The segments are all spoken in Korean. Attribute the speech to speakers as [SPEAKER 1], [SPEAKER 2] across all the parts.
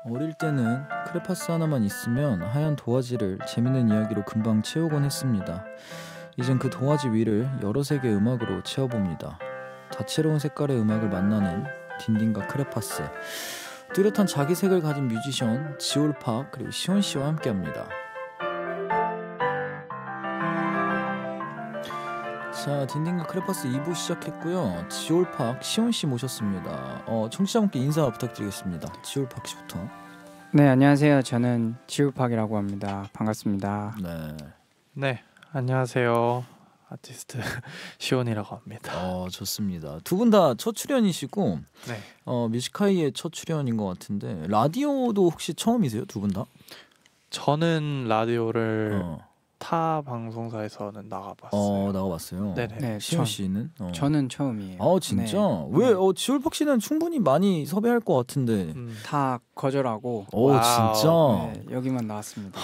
[SPEAKER 1] 어릴 때는 크레파스 하나만 있으면 하얀 도화지를 재밌는 이야기로 금방 채우곤 했습니다. 이젠 그 도화지 위를 여러 색의 음악으로 채워봅니다. 다채로운 색깔의 음악을 만나는 딘딘과 크레파스. 뚜렷한 자기색을 가진 뮤지션 지올팍 그리고 시온씨와 함께합니다. 자, 딘딘과 크레파스 2부 시작했고요. 지올팍 시온씨 모셨습니다. 청취자분께 인사 부탁드리겠습니다. 지올팍 씨부터.
[SPEAKER 2] 네, 안녕하세요. 저는 지올팍이라고 합니다. 반갑습니다.
[SPEAKER 3] 네, 안녕하세요. 아티스트 시온이라고 합니다.
[SPEAKER 1] 좋습니다. 두 분 다 첫 출연이시고
[SPEAKER 3] 네.
[SPEAKER 1] 뮤직하이의 첫 출연인 것 같은데 라디오도 혹시 처음이세요? 두 분 다?
[SPEAKER 3] 저는 라디오를 타 방송사에서는 나가봤어요.
[SPEAKER 1] 나가봤어요.
[SPEAKER 3] 네네.
[SPEAKER 2] 네,
[SPEAKER 1] 시온 씨는?
[SPEAKER 2] 저는 처음이에요.
[SPEAKER 1] 진짜?
[SPEAKER 2] 네.
[SPEAKER 1] 왜 지올팍 씨는 충분히 많이 섭외할 것 같은데.
[SPEAKER 2] 다 거절하고.
[SPEAKER 1] 진짜?
[SPEAKER 2] 네, 여기만 나왔습니다.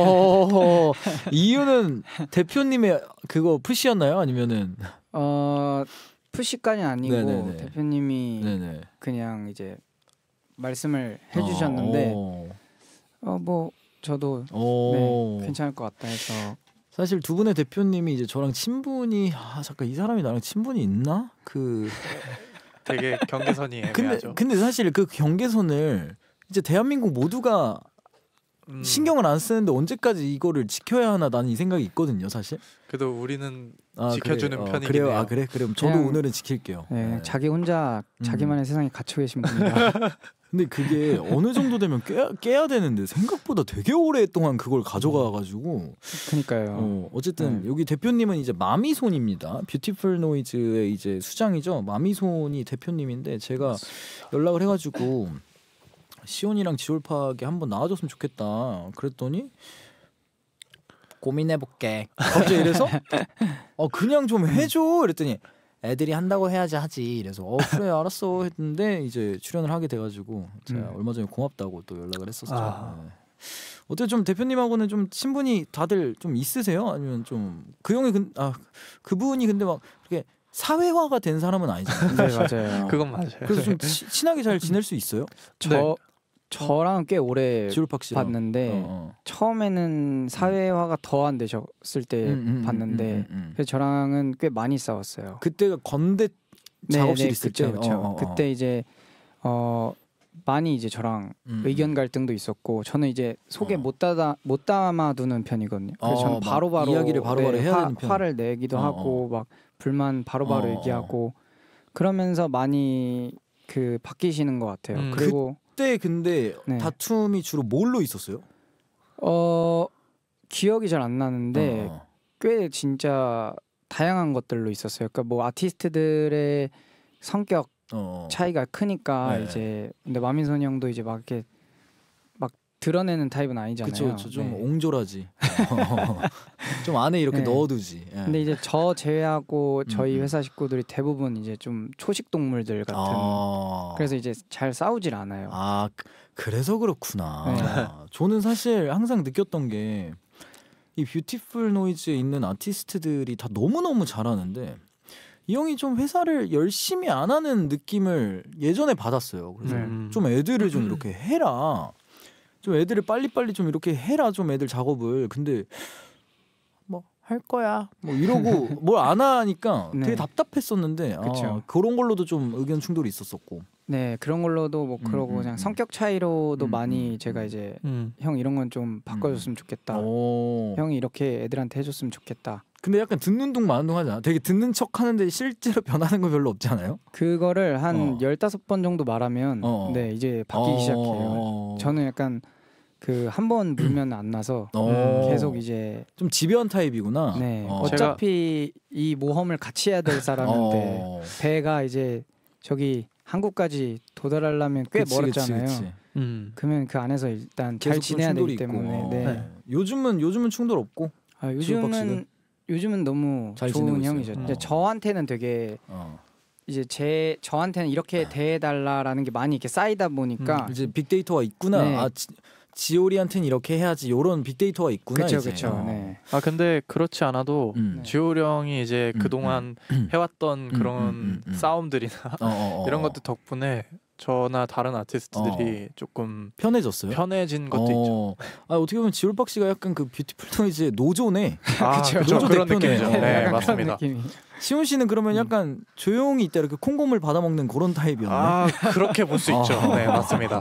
[SPEAKER 1] 이유는 대표님의 그거 푸시였나요? 아니면은
[SPEAKER 2] 푸시까지는 아니고
[SPEAKER 1] 네네네.
[SPEAKER 2] 대표님이
[SPEAKER 1] 네네.
[SPEAKER 2] 그냥 이제 말씀을 해주셨는데 뭐 저도 네, 괜찮을 것 같다 해서.
[SPEAKER 1] 사실 두 분의 대표님이 이제 저랑 친분이 잠깐 이 사람이 나랑 친분이 있나?
[SPEAKER 3] 되게 경계선이 애매하죠.
[SPEAKER 1] 근데 사실 그 경계선을 이제 대한민국 모두가 신경을 안 쓰는데 언제까지 이거를 지켜야 하나 나는 이 생각이 있거든요, 사실.
[SPEAKER 3] 그래도 우리는 지켜주는 편이긴
[SPEAKER 1] 그래요.
[SPEAKER 3] 해요.
[SPEAKER 1] 그래? 그럼 저도
[SPEAKER 2] 그냥,
[SPEAKER 1] 오늘은 지킬게요.
[SPEAKER 2] 네, 자기 혼자 자기만의 세상에 갇혀 계신 분이라.
[SPEAKER 1] 근데 그게 어느 정도 되면 깨야 되는데 생각보다 되게 오랫동안 그걸 가져가가지고.
[SPEAKER 2] 그러니까요.
[SPEAKER 1] 어쨌든 여기 대표님은 이제 마미손입니다. 뷰티풀 노이즈의 이제 수장이죠. 마미손이 대표님인데 제가 연락을 해가지고 시온이랑 지올팍이 한번 나와줬으면 좋겠다. 그랬더니 고민해볼게. 갑자기 이래서 그냥 좀 해줘. 이랬더니 애들이 한다고 해야지 하지. 이래서 그래 알았어 했는데 이제 출연을 하게 돼가지고 제가 얼마 전에 고맙다고 또 연락을 했었죠. 네. 어때 좀 대표님하고는 좀 친분이 다들 좀 있으세요? 아니면 좀 그 형이 그분이 근데 막 그렇게 사회화가 된 사람은 아니잖아요.
[SPEAKER 2] 네, 맞아요.
[SPEAKER 3] 그건 맞아요.
[SPEAKER 1] 그래서 좀 친하게 잘 지낼 수 있어요?
[SPEAKER 2] 저랑 꽤 오래
[SPEAKER 1] 지올팍 씨랑.
[SPEAKER 2] 봤는데 처음에는 사회화가 더 안 되셨을 때 봤는데 그래서 저랑은 꽤 많이 싸웠어요.
[SPEAKER 1] 그때가 건대 작업실 있을 때.
[SPEAKER 2] 그렇죠. 그때 이제 많이 이제 저랑 의견 갈등도 있었고 저는 이제 속에 못 담아두는 편이거든요. 그래서 저는 바로바로
[SPEAKER 1] 이야기를 바로바로 해야 되는 편.
[SPEAKER 2] 화를 내기도 하고 막 불만 바로바로 얘기하고 그러면서 많이 바뀌시는 것 같아요. 그리고
[SPEAKER 1] 그때 근데 다툼이 주로 뭘로 있었어요?
[SPEAKER 2] 기억이 잘 안 나는데 꽤 진짜 다양한 것들로 있었어요. 그러니까 뭐 아티스트들의 성격 차이가 크니까 이제 근데 마민선 형도 이제 막 이렇게 막 드러내는 타입은 아니잖아요.
[SPEAKER 1] 그렇죠. 좀 옹졸하지. 좀 안에 이렇게 넣어두지.
[SPEAKER 2] 근데 이제 저 제외하고 저희 회사 식구들이 대부분 이제 좀 초식 동물들 같은. 그래서 이제 잘 싸우질 않아요.
[SPEAKER 1] 그래서 그렇구나. 저는 사실 항상 느꼈던 게 이 뷰티풀 노이즈에 있는 아티스트들이 다 너무너무 잘하는데 이 형이 좀 회사를 열심히 안 하는 느낌을 예전에 받았어요. 그래서 좀 애들을 좀 이렇게 해라. 좀 애들을 빨리빨리 좀 이렇게 해라. 좀 애들 작업을. 근데 뭐 할 거야. 뭐 이러고 뭘 안 하니까 되게 답답했었는데 그런 걸로도 좀 의견 충돌이 있었었고.
[SPEAKER 2] 네, 그런 걸로도 뭐 그러고 그냥 성격 차이로도 많이 제가 이제 형 이런 건 좀 바꿔줬으면 좋겠다. 형이 이렇게 애들한테 해줬으면 좋겠다.
[SPEAKER 1] 근데 약간 듣는 둥 마는 둥 하잖아. 되게 듣는 척 하는데 실제로 변하는 거 별로 없지 않아요?
[SPEAKER 2] 그거를 한 15번 정도 말하면 네 이제 바뀌기 시작해요. 저는 약간 한 번 물면 안 나서 계속 이제
[SPEAKER 1] 좀 집요한 타입이구나.
[SPEAKER 2] 네, 어차피 이 모험을 같이 해야 될 사람인데 배가 이제 저기 한국까지 도달하려면 꽤 멀었잖아요. 그러면 그 안에서 일단 잘 지내야 되기 때문에. 네.
[SPEAKER 1] 요즘은 충돌 없고.
[SPEAKER 2] 요즘은 너무
[SPEAKER 1] 잘
[SPEAKER 2] 좋은
[SPEAKER 1] 지내고
[SPEAKER 2] 형이죠. 근데 저한테는 되게 이제 저한테는 이렇게 대해달라라는 게 많이 이렇게 쌓이다 보니까
[SPEAKER 1] 이제 빅데이터가 있구나.
[SPEAKER 2] 네.
[SPEAKER 1] 지오리한테는 이렇게 해야지. 이런 빅데이터가 있구나.
[SPEAKER 2] 그렇죠. 네.
[SPEAKER 3] 근데 그렇지 않아도 지오리 형이 이제 그동안 해왔던 그런 싸움들이나 이런 것들 덕분에 저나 다른 아티스트들이 조금
[SPEAKER 1] 편해졌어요?
[SPEAKER 3] 편해진 것도 있죠.
[SPEAKER 1] 어떻게 보면 지올박 씨가 약간 그 뷰티풀 노이즈의 노조네.
[SPEAKER 3] 그렇죠. 그런 느낌이죠. 네, 맞습니다.
[SPEAKER 1] 시온 씨는 그러면 약간 조용히 있다 이렇게 콩고물 받아먹는 그런 타입이었나요?
[SPEAKER 3] 그렇게 볼 수 있죠. 네, 맞습니다.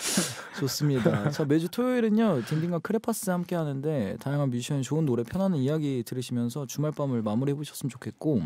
[SPEAKER 1] 좋습니다. 자, 매주 토요일은요 딘딘과 크레파스 함께 하는데 다양한 뮤지션의 좋은 노래, 편안한 이야기 들으시면서 주말 밤을 마무리해 보셨으면 좋겠고,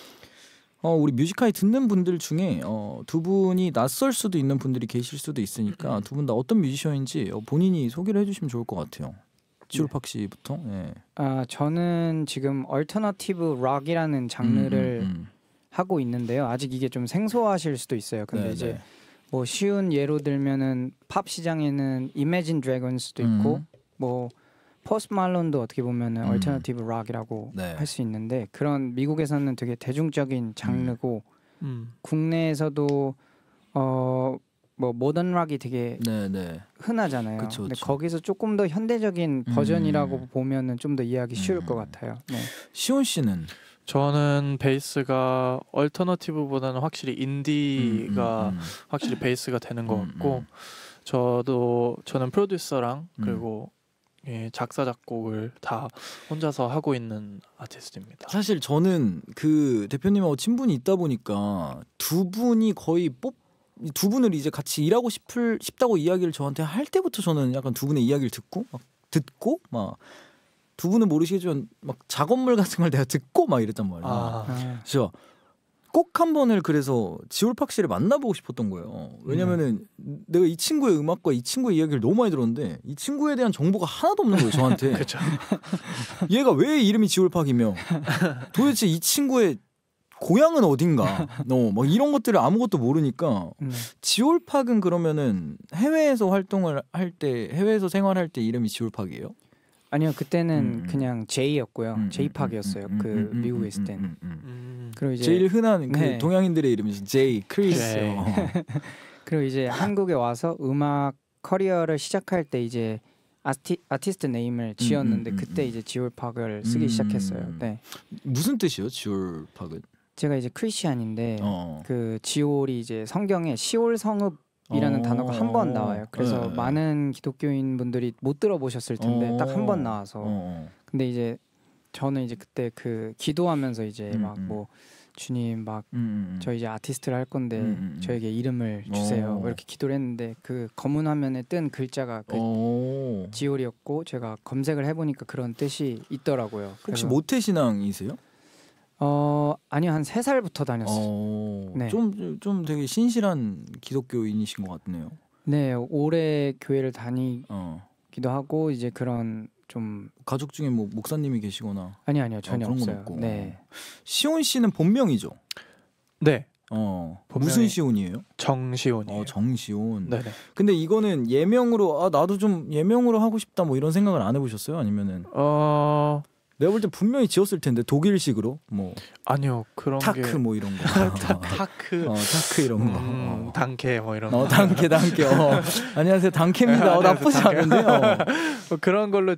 [SPEAKER 1] 우리 뮤지카이 듣는 분들 중에 두 분이 낯설 수도 있는 분들이 계실 수도 있으니까 두 분 다 어떤 뮤지션인지 본인이 소개를 해주시면 좋을 것 같아요. 지올팍 씨부터. 네.
[SPEAKER 2] 저는 지금 얼터너티브 락이라는 장르를 하고 있는데요. 아직 이게 좀 생소하실 수도 있어요. 근데 네네. 이제 뭐 쉬운 예로 들면은 팝 시장에는 이매진 드래곤스도 있고 뭐 포스트 말론도 어떻게 보면은 얼터너티브 락이라고 네. 할 수 있는데, 그런 미국에서는 되게 대중적인 장르고 국내에서도 뭐 모던 락이 되게 네네. 흔하잖아요. 그쵸, 근데 거기서 조금 더 현대적인 버전이라고 보면은 좀 더 이해하기 쉬울 것 같아요. 네.
[SPEAKER 1] 시온 씨는?
[SPEAKER 3] 저는 베이스가 얼터너티브보다는 확실히 인디가 확실히 베이스가 되는 것 같고, 저는 프로듀서랑 그리고 작사 작곡을 다 혼자서 하고 있는 아티스트입니다.
[SPEAKER 1] 사실 저는 그 대표님하고 친분이 있다 보니까 두 분이 거의 두 분을 이제 같이 일하고 싶다고 이야기를 저한테 할 때부터 저는 약간 두 분의 이야기를 듣고 막 두 분은 모르시겠지만 막 작업물 같은 걸 내가 듣고 막 이랬단 말이에요. 그래서 꼭 한 번을 그래서 지올팍 씨를 만나보고 싶었던 거예요. 왜냐면은 내가 이 친구의 음악과 이 친구의 이야기를 너무 많이 들었는데 이 친구에 대한 정보가 하나도 없는 거예요, 저한테.
[SPEAKER 3] 그렇죠.
[SPEAKER 1] 얘가 왜 이름이 지올팍이며 도대체 이 친구의 고향은 어딘가, 막 이런 것들을 아무것도 모르니까 지올팍은 그러면은 해외에서 활동을 할 때, 해외에서 생활할 때 이름이 지올팍이에요?
[SPEAKER 2] 아니요, 그때는 그냥 제이였고요. 제이팍이었어요. 그 미국에 있을 때는.
[SPEAKER 1] 그리고 이제 제일 흔한 그 네. 동양인들의 이름이죠. 제이, 크리스.
[SPEAKER 2] 그리고 이제 한국에 와서 음악 커리어를 시작할 때 이제 아티스트 네임을 지었는데 그때 이제 지올팍을 쓰기 시작했어요. 네.
[SPEAKER 1] 무슨 뜻이요, 지올팍은?
[SPEAKER 2] 제가 이제 크리스찬인데 그 지올이 이제 성경에 시올 성읍 이라는 단어가 한 번 나와요. 그래서 많은 기독교인 분들이 못 들어보셨을 텐데 딱 한 번 나와서 근데 이제 저는 이제 그때 그 기도하면서 이제 막 뭐 주님 막 저 이제 아티스트를 할 건데 저에게 이름을 주세요 이렇게 기도를 했는데 그 검은 화면에 뜬 글자가 그 지올이었고 제가 검색을 해보니까 그런 뜻이 있더라고요.
[SPEAKER 1] 혹시 모태 신앙이세요?
[SPEAKER 2] 아니요, 한 3살부터 다녔어요.
[SPEAKER 1] 네. 좀 되게 신실한 기독교인이신 것 같네요.
[SPEAKER 2] 네, 오래 교회를 다니기도 하고 이제 그런 좀
[SPEAKER 1] 가족 중에 뭐 목사님이 계시거나
[SPEAKER 2] 아니요 전혀
[SPEAKER 1] 그런
[SPEAKER 2] 없어요.
[SPEAKER 1] 건 없고.
[SPEAKER 2] 네.
[SPEAKER 1] 시온 씨는 본명이죠?
[SPEAKER 3] 네.
[SPEAKER 1] 무슨 시온이에요?
[SPEAKER 3] 정시온이에요.
[SPEAKER 1] 정시온.
[SPEAKER 3] 네.
[SPEAKER 1] 근데 이거는 예명으로 나도 좀 예명으로 하고 싶다 뭐 이런 생각을 안 해보셨어요? 아니면은 내가 볼 때 분명히 지었을 텐데 독일식으로 뭐
[SPEAKER 3] 아니요 그런
[SPEAKER 1] 타크
[SPEAKER 3] 게
[SPEAKER 1] 뭐 이런 거
[SPEAKER 3] 타크
[SPEAKER 1] 타크 이런 거
[SPEAKER 3] 단케 뭐 이런 거
[SPEAKER 1] 단케 안녕하세요 단케입니다. 나쁘지 않은데요.
[SPEAKER 3] 그런 걸로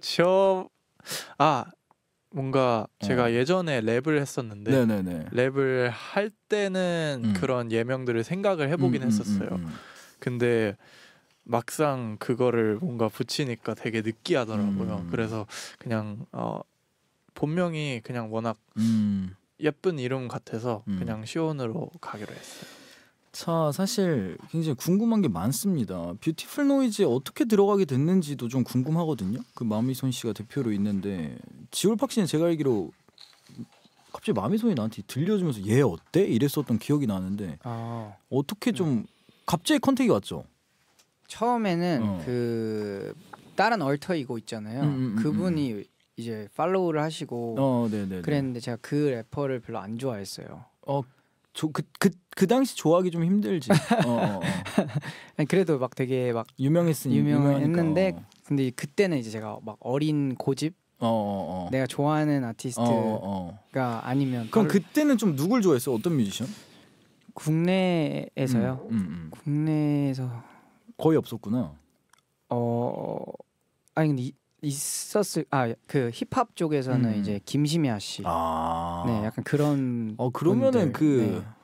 [SPEAKER 3] 뭔가 제가 예전에 랩을 했었는데
[SPEAKER 1] 네네네.
[SPEAKER 3] 랩을 할 때는 그런 예명들을 생각을 해보긴 했었어요. 근데 막상 그거를 뭔가 붙이니까 되게 느끼하더라고요. 그래서 그냥 본명이 그냥 워낙 예쁜 이름 같아서 그냥 시온으로 가기로 했어요.
[SPEAKER 1] 자, 사실 굉장히 궁금한 게 많습니다. 뷰티풀 노이즈에 어떻게 들어가게 됐는지도 좀 궁금하거든요. 그 마미손 씨가 대표로 있는데 지올팍 씨는 제가 알기로 갑자기 마미손이 나한테 들려주면서 얘 어때? 이랬었던 기억이 나는데 어떻게 좀 갑자기 컨택이 왔죠?
[SPEAKER 2] 처음에는 그 다른 얼터이고 있잖아요. 그분이 이제 팔로우를 하시고 그랬는데 제가 그 래퍼를 별로 안 좋아했어요.
[SPEAKER 1] 그 당시 좋아하기 좀 힘들지.
[SPEAKER 2] 아니, 그래도 막 되게 막 유명했는데 근데 그때는 이제 제가 막 어린 고집 내가 좋아하는 아티스트가 아니면
[SPEAKER 1] 그럼 그때는 좀 누굴 좋아했어? 어떤 뮤지션?
[SPEAKER 2] 국내에서요? 국내에서
[SPEAKER 1] 거의 없었구나.
[SPEAKER 2] 아니 근데 있었을 그 힙합 쪽에서는 이제 김시미아 씨. 네, 약간 그런.
[SPEAKER 1] 그러면은
[SPEAKER 2] 분들,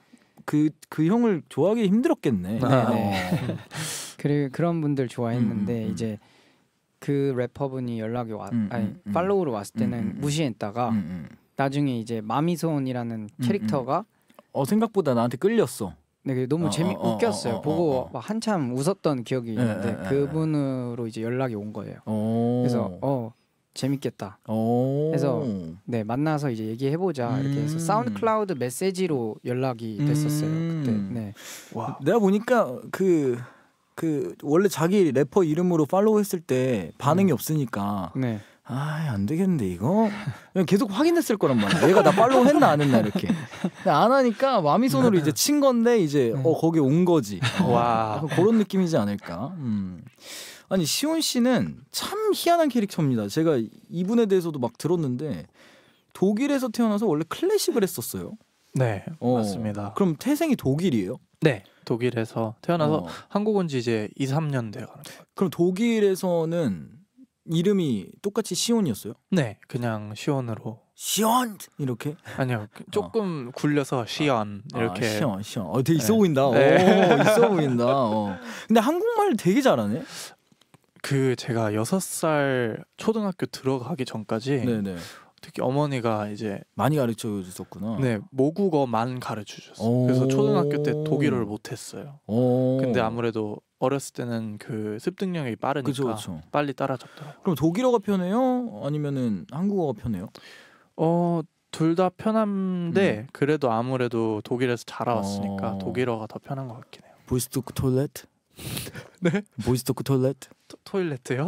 [SPEAKER 1] 그 형을 좋아하기 힘들었겠네.
[SPEAKER 2] 그리고 그런 분들 좋아했는데 이제 그 래퍼분이 연락이 팔로우로 왔을 때는 무시했다가 나중에 이제 마미손이라는 캐릭터가
[SPEAKER 1] 생각보다 나한테 끌렸어.
[SPEAKER 2] 네, 너무 웃겼어요. 보고 막 한참 웃었던 기억이 있는데 그분으로 이제 연락이 온 거예요. 그래서 재밌겠다. 해서 네 만나서 이제 얘기해보자 이렇게 해서 사운드클라우드 메시지로 연락이 됐었어요. 그때. 네.
[SPEAKER 1] 와. 내가 보니까 그 원래 자기 래퍼 이름으로 팔로우했을 때 반응이 없으니까.
[SPEAKER 2] 네.
[SPEAKER 1] 안 되겠는데 이거 계속 확인했을 거란 말이야. 얘가 나 팔로우 했나 안 했나 이렇게. 근데 안 하니까 마미손으로 이제 친 건데 이제 거기 온 거지.
[SPEAKER 3] 와.
[SPEAKER 1] 그런 느낌이지 않을까. 아니 시온 씨는 참 희한한 캐릭터입니다. 제가 이분에 대해서도 막 들었는데 독일에서 태어나서 원래 클래식을 했었어요.
[SPEAKER 3] 네, 맞습니다.
[SPEAKER 1] 그럼 태생이 독일이에요?
[SPEAKER 3] 네, 독일에서 태어나서 한국 온 지 이제 2, 3년 돼가는 거예요.
[SPEAKER 1] 그럼 독일에서는 이름이 똑같이 시온이었어요?
[SPEAKER 3] 네, 그냥 시온으로.
[SPEAKER 1] 시온 이렇게?
[SPEAKER 3] 아니요, 조금 굴려서 시온 이렇게.
[SPEAKER 1] 시온. 되게 있어 보인다. 네. 있어 보인다. 근데 한국말 되게 잘하네.
[SPEAKER 3] 제가 6살 초등학교 들어가기 전까지 네네. 특히 어머니가 이제
[SPEAKER 1] 많이 가르쳐 주셨구나.
[SPEAKER 3] 네, 모국어만 가르쳐 주셨어요. 그래서 초등학교 때 독일어를 못 했어요. 근데 아무래도 어렸을 때는 그 습득력이 빠르니까 그쵸. 빨리 따라잡더라고요.
[SPEAKER 1] 그럼 독일어가 편해요? 아니면은 한국어가 편해요?
[SPEAKER 3] 둘 다 편한데 그래도 아무래도 독일에서 자라왔으니까 독일어가 더 편한 것 같긴 해요.
[SPEAKER 1] 보이스토크 토일렛?
[SPEAKER 3] 네?
[SPEAKER 1] 보이스토크 토일렛?
[SPEAKER 3] 토일렛요?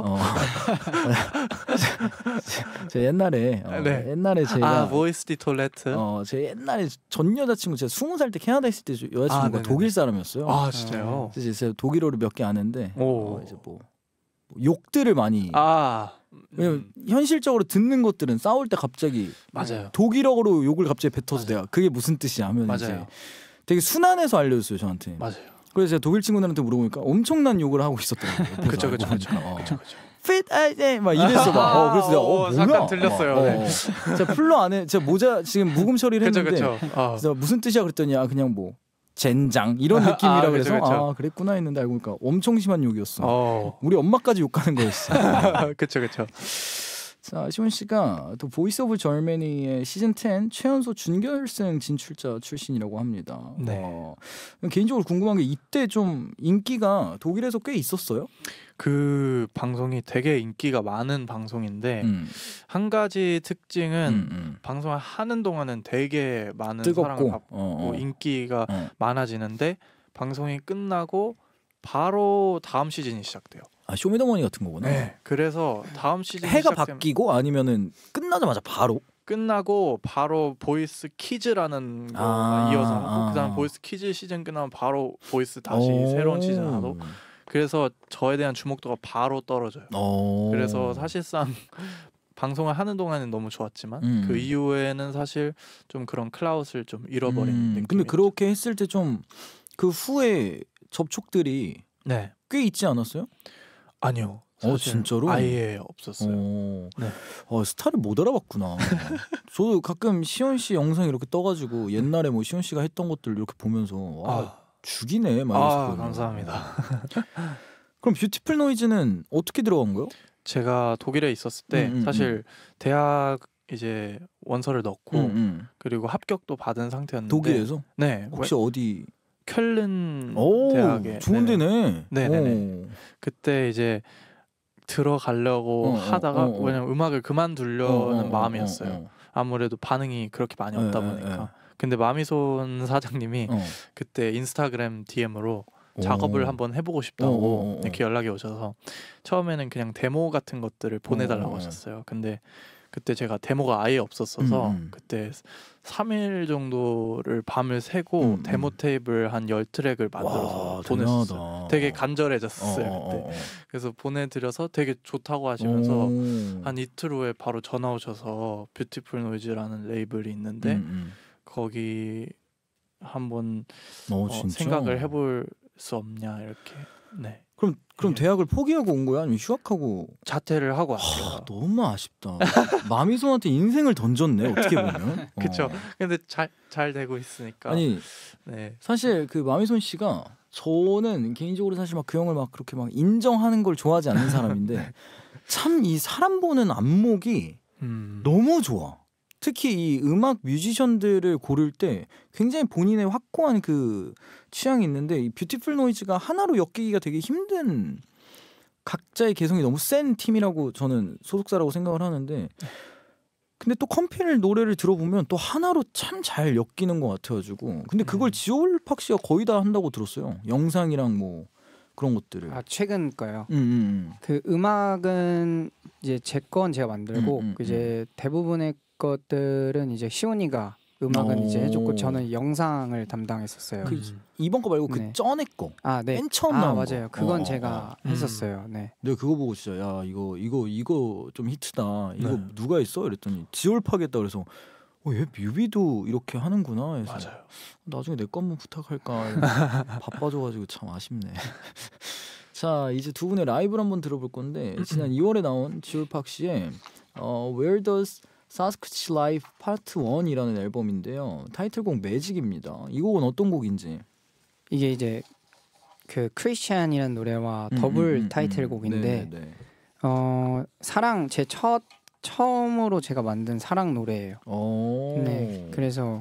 [SPEAKER 1] 제 옛날에
[SPEAKER 3] 네.
[SPEAKER 1] 옛날에 제가
[SPEAKER 3] 보이스티 토일렛.
[SPEAKER 1] 제 옛날에 전 여자친구 제가 20살 때 캐나다 있을 때 여자친구가 독일 사람이었어요.
[SPEAKER 3] 아 진짜요?
[SPEAKER 1] 그래서 제가 독일어를 몇 개 아는데 이제 뭐 욕들을 많이 왜냐면 현실적으로 듣는 것들은 싸울 때 갑자기
[SPEAKER 3] 맞아요.
[SPEAKER 1] 독일어로 욕을 갑자기 뱉어서 내가 그게 무슨 뜻이야 하면 이제 되게 순환해서 알려줬어요 저한테.
[SPEAKER 3] 맞아요.
[SPEAKER 1] 그래서 제가 독일 친구들한테 물어보니까 엄청난 욕을 하고 있었더라고요.
[SPEAKER 3] 그쵸.
[SPEAKER 1] fit 막 이랬어 막. 그래서 내가 뭐야?
[SPEAKER 3] 잠깐 들렸어요. 네.
[SPEAKER 1] 제가 풀러 안에 제가 모자 지금 묵음 처리를 했는데 그래서 무슨 뜻이야 그랬더니 그냥 뭐 젠장 이런 느낌이라 그래서 그랬구나 했는데 알고 보니까 엄청 심한 욕이었어. 우리 엄마까지 욕하는 거였어.
[SPEAKER 3] 그쵸.
[SPEAKER 1] 자, 시원 씨가 또 보이스 오브 저머니의 시즌 10 최연소 준결승 진출자 출신이라고 합니다.
[SPEAKER 3] 네.
[SPEAKER 1] 개인적으로 궁금한 게 이때 좀 인기가 독일에서 꽤 있었어요?
[SPEAKER 3] 그 방송이 되게 인기가 많은 방송인데 한 가지 특징은 방송을 하는 동안은 되게 많은 사랑을 받고 인기가 많아지는데 방송이 끝나고 바로 다음 시즌이 시작돼요.
[SPEAKER 1] 쇼미더머니 같은 거구나.
[SPEAKER 3] 네. 그래서 다음 시즌
[SPEAKER 1] 해가 바뀌고 아니면은 끝나자마자 바로?
[SPEAKER 3] 끝나고 바로 보이스 키즈라는 거가 이어서 하고 그다음 보이스 키즈 시즌 끝나면 바로 보이스 다시 새로운 시즌 하고 그래서 저에 대한 주목도가 바로 떨어져요. 그래서 사실상 방송을 하는 동안은 너무 좋았지만 그 이후에는 사실 좀 그런 클라웃을 좀 잃어버린 느낌.
[SPEAKER 1] 근데 그렇게 했을 때 좀 그 후에 접촉들이 꽤 있지 않았어요?
[SPEAKER 3] 아니요.
[SPEAKER 1] 진짜로?
[SPEAKER 3] 아예 없었어요.
[SPEAKER 1] 네. 스타를 못 알아봤구나. 저도 가끔 시온 씨 영상 이렇게 떠가지고 옛날에 뭐 시온 씨가 했던 것들 이렇게 보면서 죽이네.
[SPEAKER 3] 감사합니다.
[SPEAKER 1] 그럼 뷰티풀 노이즈는 어떻게 들어간 거요?
[SPEAKER 3] 제가 독일에 있었을 때 사실 대학 이제 원서를 넣고 그리고 합격도 받은 상태였는데
[SPEAKER 1] 독일에서?
[SPEAKER 3] 네.
[SPEAKER 1] 혹시 어디?
[SPEAKER 3] 쾰른 대학에
[SPEAKER 1] 좋은 데네.
[SPEAKER 3] 네네네. 그때 이제 들어가려고 하다가 왜냐면 음악을 그만두려는 마음이었어요. 아무래도 반응이 그렇게 많이 없다 보니까. 근데 마미손 사장님이 그때 인스타그램 DM으로 작업을 한번 해보고 싶다고 이렇게 연락이 오셔서 처음에는 그냥 데모 같은 것들을 보내달라고 하셨어요. 근데 그때 제가 데모가 아예 없었어서 그때 3일 정도를 밤을 새고 데모 테이블 한 10트랙을 만들어서 보냈어요. 되게 간절해졌어요. 그때. 그래서 보내드려서 되게 좋다고 하시면서 한 이틀 후에 바로 전화 오셔서 뷰티풀 노이즈라는 레이블이 있는데 거기 한번 생각을 해볼 수 없냐 이렇게
[SPEAKER 1] 그럼 대학을 포기하고 온 거야? 아니면 휴학하고
[SPEAKER 3] 자퇴를 하고 왔어요.
[SPEAKER 1] 너무 아쉽다. 마미손한테 인생을 던졌네 어떻게 보면.
[SPEAKER 3] 그렇죠. 근데 잘 되고 있으니까.
[SPEAKER 1] 아니 사실 그 마미손 씨가 저는 개인적으로 사실 막 그 형을 막 그렇게 막 인정하는 걸 좋아하지 않는 사람인데 참 이 사람 보는 안목이 너무 좋아. 특히 이 음악 뮤지션들을 고를 때 굉장히 본인의 확고한 그 취향이 있는데 이 뷰티풀 노이즈가 하나로 엮이기가 되게 힘든 각자의 개성이 너무 센 팀이라고 저는 소속사라고 생각을 하는데 근데 또 컴필 노래를 들어보면 또 하나로 참 잘 엮이는 것 같아가지고 근데 그걸 지올팍 씨가 거의 다 한다고 들었어요. 영상이랑 뭐 그런 것들을.
[SPEAKER 2] 최근 거요. 그 음악은 이제 제 건 제가 만들고 이제 대부분의 것들은 이제 시온이가 음악은 이제 해줬고 저는 영상을 담당했었어요.
[SPEAKER 1] 이번 거 말고 그 전에 거. 맨 처음 나온 거.
[SPEAKER 2] 맞아요. 그건 제가 했었어요. 네.
[SPEAKER 1] 내가 그거 보고 진짜 야 이거 좀 히트다. 이거 누가 했어? 이랬더니 지올팍했다 그래서 얘 뮤비도 이렇게 하는구나. 그래서
[SPEAKER 3] 맞아요.
[SPEAKER 1] 나중에 내 거 한번 부탁할까. 바빠져가지고 참 아쉽네. 자 이제 두 분의 라이브를 한번 들어볼 건데 지난 2월에 나온 지올팍 씨의 Where Does Sasquatch Life Part 1이라는 앨범인데요. 타이틀곡 매직입니다. 이 곡은 어떤 곡인지?
[SPEAKER 2] 이게 이제 그 크리스찬이라는 노래와 더블 타이틀곡인데 사랑 제 처음으로 제가 만든 사랑 노래예요. 네, 그래서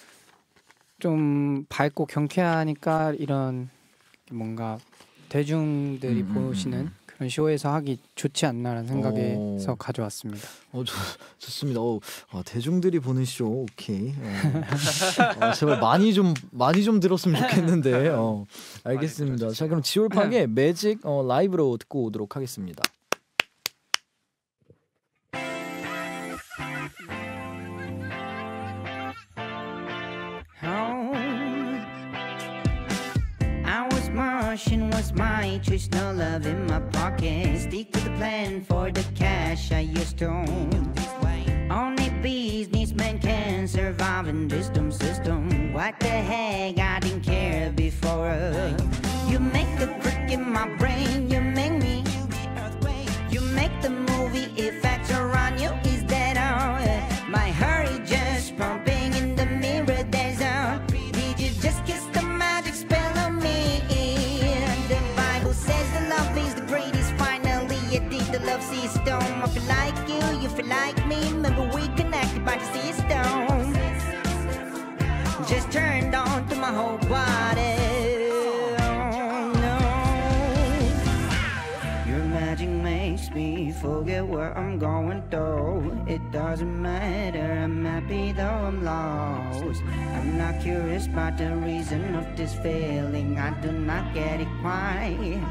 [SPEAKER 2] 좀 밝고 경쾌하니까 이런 뭔가 대중들이 보시는 그런 쇼에서 하기 좋지 않나라는 생각에서 가져왔습니다.
[SPEAKER 1] 좋습니다. 대중들이 보는 쇼 오케이. 제발 많이 좀 들었으면 좋겠는데. 알겠습니다. 자 그럼 지올팍의 매직 라이브로 듣고 오도록 하겠습니다.
[SPEAKER 4] Was my choice, no love in my pocket. Stick to the plan for the cash I used to own. Only businessmen can survive in this dumb system. What the heck, I didn't care before. You make a brick in my brain, you make me. You make the movie effects around you. Is that all? My heart is just pumping in the mirror. There's a. Did you just kiss the magic spell on me? Love system. I feel like you feel like me. Remember we connected by the system. Just turned on to my whole body. Oh, no. Your magic makes me forget where I'm going though. It doesn't matter, I'm happy though I'm lost. I'm not curious about the reason of this feeling. I do not get it why.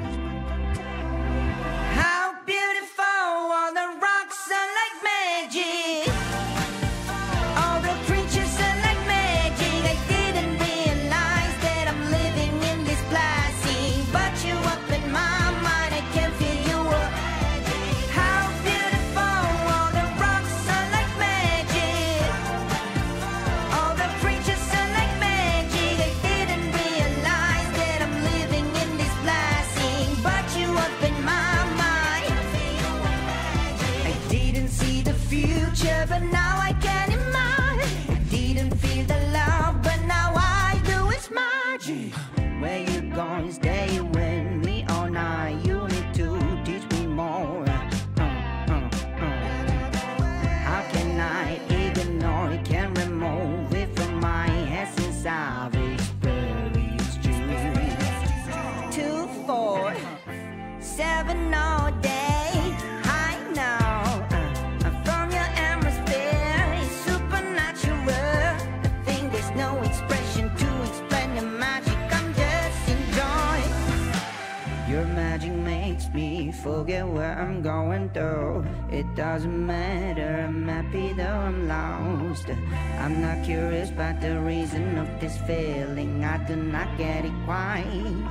[SPEAKER 4] But now I can imagine. I didn't feel the love, but now I do. It's magic. Where you gonna stay with me all night? You need to teach me more. How can I ignore it? Can't remove it from my essence of experience. 2, 4, 7 all day. Forget where I'm going though. It doesn't matter, I'm happy though I'm lost. I'm not curious about the reason of this feeling. I do not get it quite.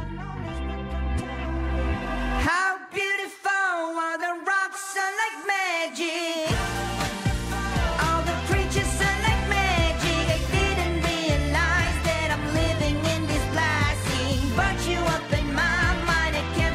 [SPEAKER 4] How beautiful are the rocks are like magic. All the creatures are like magic. I didn't realize that I'm living in this blessing. But you up in my mind, I can't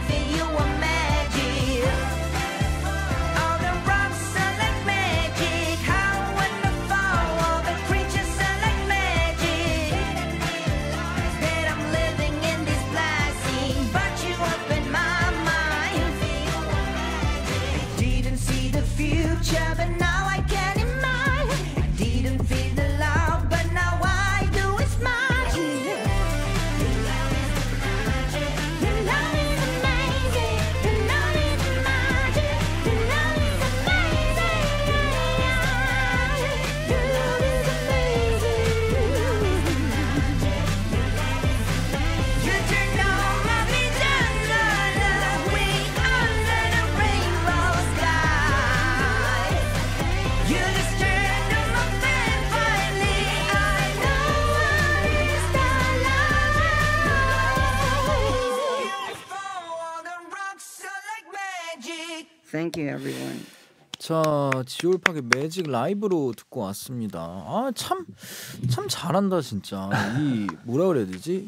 [SPEAKER 4] Thank you, everyone.
[SPEAKER 1] 자, 지올팍의 매직 라이브로 듣고 왔습니다. 아, 참 잘한다 진짜. 이 뭐라 그래야 되지?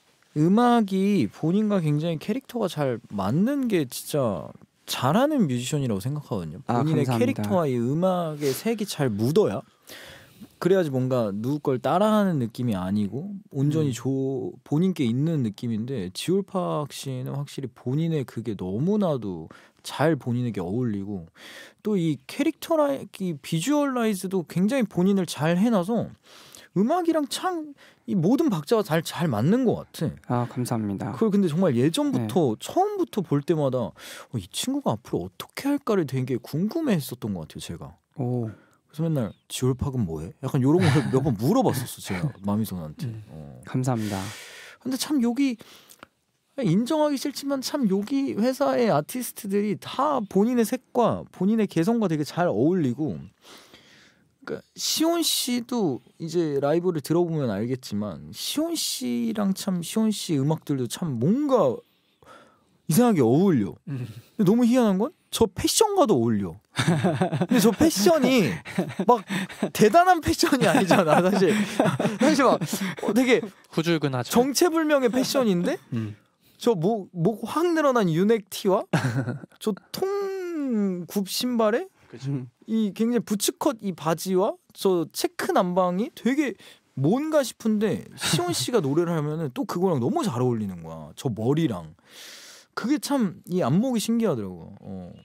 [SPEAKER 1] 음악이 본인과 굉장히 캐릭터가 잘 맞는 게 진짜 잘하는 뮤지션이라고 생각하거든요. 본인의 캐릭터와 이 음악의 색이 잘 묻어야 그래야지 뭔가 누구 걸 따라하는 느낌이 아니고 온전히 본인께 있는 느낌인데 지올팍 씨는 확실히 본인의 그게 너무나도 잘 본인에게 어울리고 또 이 이 비주얼라이즈도 굉장히 본인을 잘 해놔서 음악이랑 참 이 모든 박자가 잘 맞는 것 같아.
[SPEAKER 2] 아 감사합니다.
[SPEAKER 1] 그걸 근데 정말 예전부터 처음부터 볼 때마다 이 친구가 앞으로 어떻게 할까를 되게 궁금해했었던 것 같아요. 제가.
[SPEAKER 2] 오.
[SPEAKER 1] 그래서 맨날 지올팍은 뭐해? 약간 이런 걸 몇 번 물어봤었어 제가 마미손한테.
[SPEAKER 2] 감사합니다.
[SPEAKER 1] 근데 참 여기 인정하기 싫지만 참 여기 회사의 아티스트들이 다 본인의 색과 본인의 개성과 되게 잘 어울리고 그러니까 시온 씨도 이제 라이브를 들어보면 알겠지만 시온 씨랑 참 시온 씨 음악들도 참 뭔가 이상하게 어울려. 근데 너무 희한한 건 저 패션과도 어울려. 근데 저 패션이 막 대단한 패션이 아니잖아 사실 막 되게
[SPEAKER 3] 후줄근하죠.
[SPEAKER 1] 정체불명의 패션인데 저 목 확 늘어난 유넥 티와 저 통굽 신발에 이 굉장히 부츠컷 이 바지와 저 체크 남방이 되게 뭔가 싶은데 시온 씨가 노래를 하면은 또 그거랑 너무 잘 어울리는 거야. 저 머리랑 그게 참 이 안목이 신기하더라고.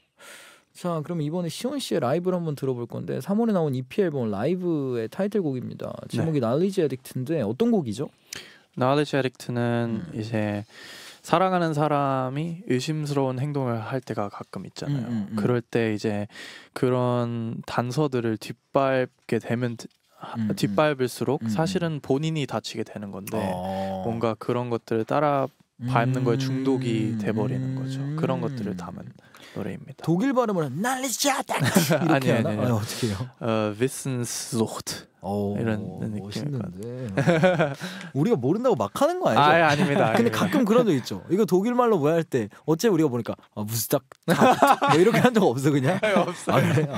[SPEAKER 1] 자, 그럼 이번에 시온 씨의 라이브를 한번 들어볼 건데 3월에 나온 EP 앨범 라이브의 타이틀곡입니다. 제목이 Knowledge Addict인데 어떤 곡이죠?
[SPEAKER 3] Knowledge Addict는 이제 사랑하는 사람이 의심스러운 행동을 할 때가 가끔 있잖아요. 그럴 때 이제 그런 단서들을 뒷밟게 되면 뒷밟을수록 사실은 본인이 다치게 되는 건데 뭔가 그런 것들을 따라 밟는 거에 중독이 돼버리는 거죠. 그런 것들을 담은 노래입니다.
[SPEAKER 1] 독일 발음을 Knowledge Addict 이렇게 하나? 아니, 어떻게 해요?
[SPEAKER 3] Wissenssucht 이런 느낌인데
[SPEAKER 1] 우리가 모른다고 막 하는 거 아니죠?
[SPEAKER 3] 아닙니다.
[SPEAKER 1] 근데 가끔 그런 적 있죠. 이거 독일 말로 뭐 할 때 어째 우리가 보니까 무스닥 뭐 이렇게 한 적 없어 그냥?
[SPEAKER 3] 없어요.
[SPEAKER 1] 그래?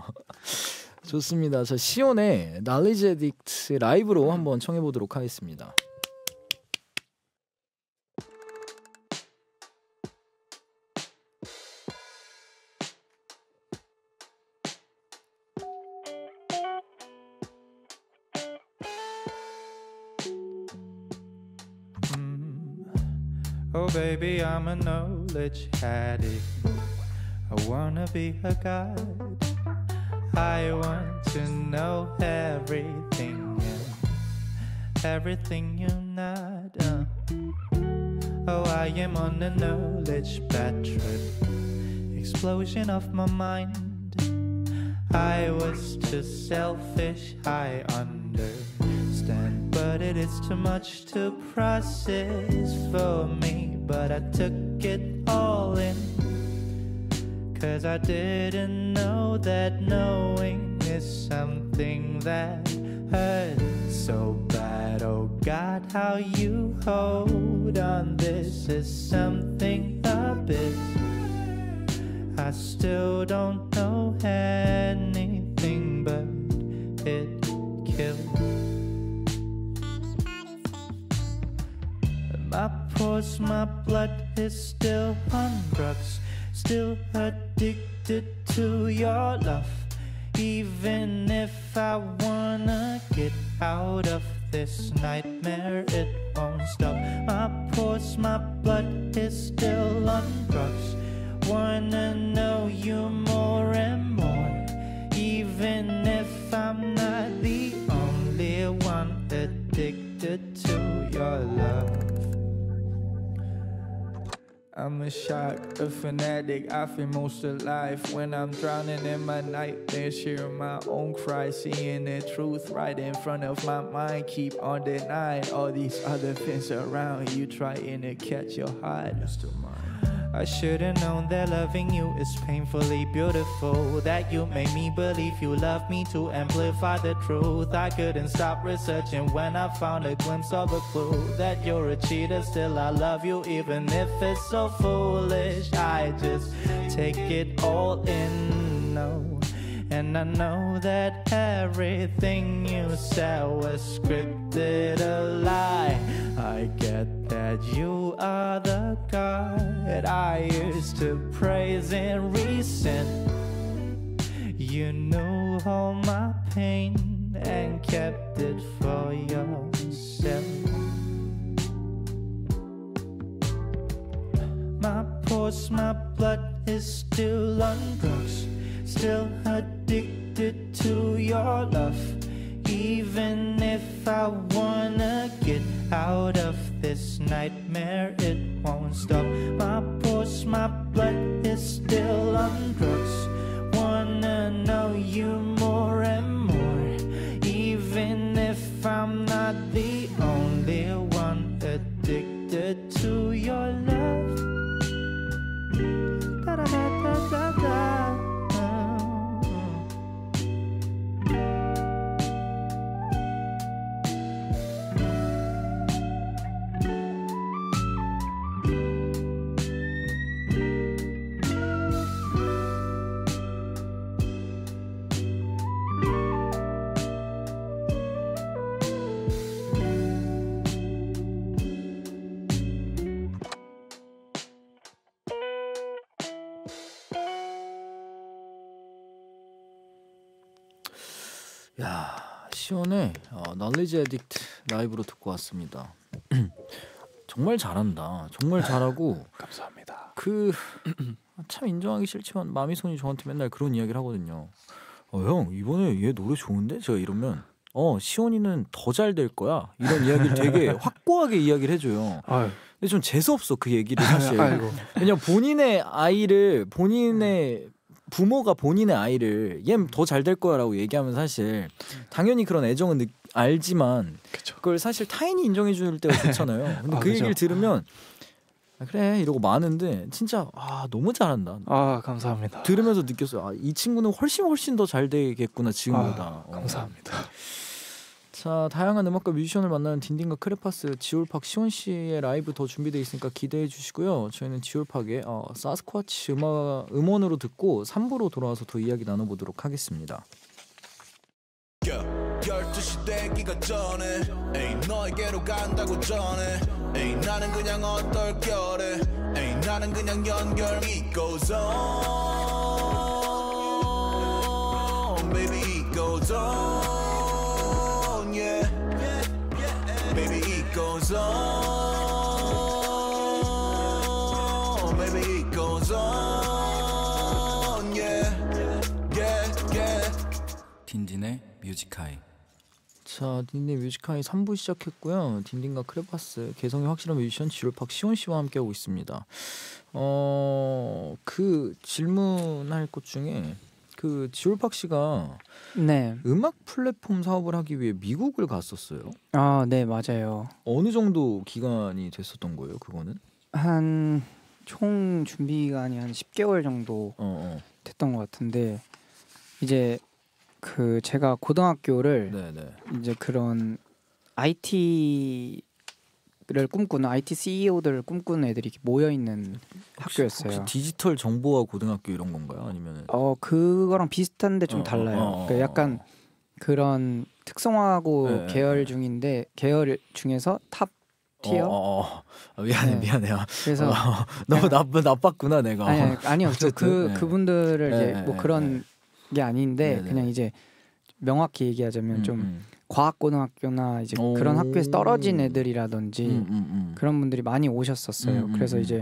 [SPEAKER 1] 좋습니다. 자, 시온의 Knowledge Addict 라이브로 한번 청해 보도록 하겠습니다.
[SPEAKER 5] Oh baby, I'm a knowledge addict. I wanna be a guide. I want to know everything and everything you're not. Oh, I am on a knowledge bad trip. Explosion of my mind. I was too selfish, I understand, but it is too much to process for me. But I took it all in, 'cause I didn't know that knowing is something that hurts so bad. Oh God, how you hold on, this is something abyss. I still don't know anything, but it kills. My pulse, my blood is still on drugs, still addicted to your love. Even if I wanna get out of this nightmare, it won't stop. My pulse, my blood is still on drugs. Wanna know you more and more, even if I'm not the only one addicted to your love. I'm a shark, a fanatic, I feel most alive when I'm drowning in my nightmares, hearing my own cry, seeing the truth right in front of my mind. Keep on denying all these other things around you, trying to catch your heart. You're still mine. I should've known that loving you is painfully beautiful, that you made me believe you love me to amplify the truth. I couldn't stop researching when I found a glimpse of a clue that you're a cheater, still I love you even if it's so foolish. I just take it all in, no. And I know that everything you said was scripted, a lie. I get that you are the God I used to praise and resent. You knew all my pain and kept it for yourself. My pulse, my blood is still on drugs, still addicted to your love. Even if I wanna get out of this nightmare, it won't stop. My pulse, my blood is still on drugs. Wanna know you more and more, even if I'm not the only one addicted to your love. Da da da da da da.
[SPEAKER 1] 야, 시온의 Knowledge Addict 라이브로 듣고 왔습니다. 정말 잘한다. 정말 잘하고
[SPEAKER 3] 감사합니다.
[SPEAKER 1] 참 인정하기 싫지만 마미손이 저한테 맨날 그런 이야기를 하거든요. 형 이번에 얘 노래 좋은데? 제가 이러면 시온이는 더 잘 될 거야. 이런 이야기를 되게 확고하게 이야기를 해줘요.
[SPEAKER 3] 아유.
[SPEAKER 1] 근데 좀 재수없어 그 얘기를 사실. 왜냐면 본인의 부모가 본인의 아이를 얘 더 잘 될 거야라고 얘기하면 사실 당연히 그런 애정은 알지만
[SPEAKER 3] 그쵸.
[SPEAKER 1] 그걸 사실 타인이 인정해 줄 때가 좋잖아요. 근데 그 얘기를 들으면 그래 이러고 마는데 진짜 너무 잘한다.
[SPEAKER 3] 감사합니다.
[SPEAKER 1] 들으면서 느꼈어요. 이 친구는 훨씬 더 잘 되겠구나 지금보다.
[SPEAKER 3] 감사합니다.
[SPEAKER 1] 자, 다양한 음악과 뮤지션을 만나는 딘딘과 크레파스, 지올팍 시온 씨의 라이브 더 준비되어 있으니까 기대해 주시고요. 저희는 지올팍의 사스쿼치 음원으로 듣고 3부로 돌아와서 더 이야기 나눠보도록 하겠습니다.
[SPEAKER 6] 12시 되기가 전에 에이 너에게로 간다고 전해 에이 나는 그냥 어떨결에 에이 나는 그냥 연결 It goes on Baby it goes on Yeah Baby it goes on Baby it goes on Yeah
[SPEAKER 7] 딘딘의 뮤직하이.
[SPEAKER 1] 자, 딘딘의 뮤직하이 3부 시작했고요. 딘딘과 크레파스, 개성이 확실한 뮤지션 지올팍 시온 씨와 함께하고 있습니다. 그 질문할 것 중에 그 지올팍 씨가 음악 플랫폼 사업을 하기 위해 미국을 갔었어요.
[SPEAKER 2] 네, 맞아요.
[SPEAKER 1] 어느 정도 기간이 됐었던 거예요, 그거는?
[SPEAKER 2] 한 총 준비 기간이 한 10개월 정도 됐던 것 같은데 이제 그 제가 고등학교를 이제 그런 IT를 꿈꾸는 IT CEO들을 꿈꾸는 애들이 모여 있는 학교였어요.
[SPEAKER 1] 혹시 디지털 정보화 고등학교 이런 건가요? 아니면은
[SPEAKER 2] 그거랑 비슷한데 좀 달라요. 그러니까 약간 그런 특성화고 계열 중인데 계열 중에서 탑 티어.
[SPEAKER 1] 미안해.
[SPEAKER 2] 그래서
[SPEAKER 1] 너무 나빴구나 내가.
[SPEAKER 2] 아니요. 그분들을 이제 뭐 그런 게 아닌데 그냥 이제 명확히 얘기하자면 좀 과학고등학교나 이제 그런 학교에서 떨어진 애들이라든지 그런 분들이 많이 오셨었어요. 그래서 이제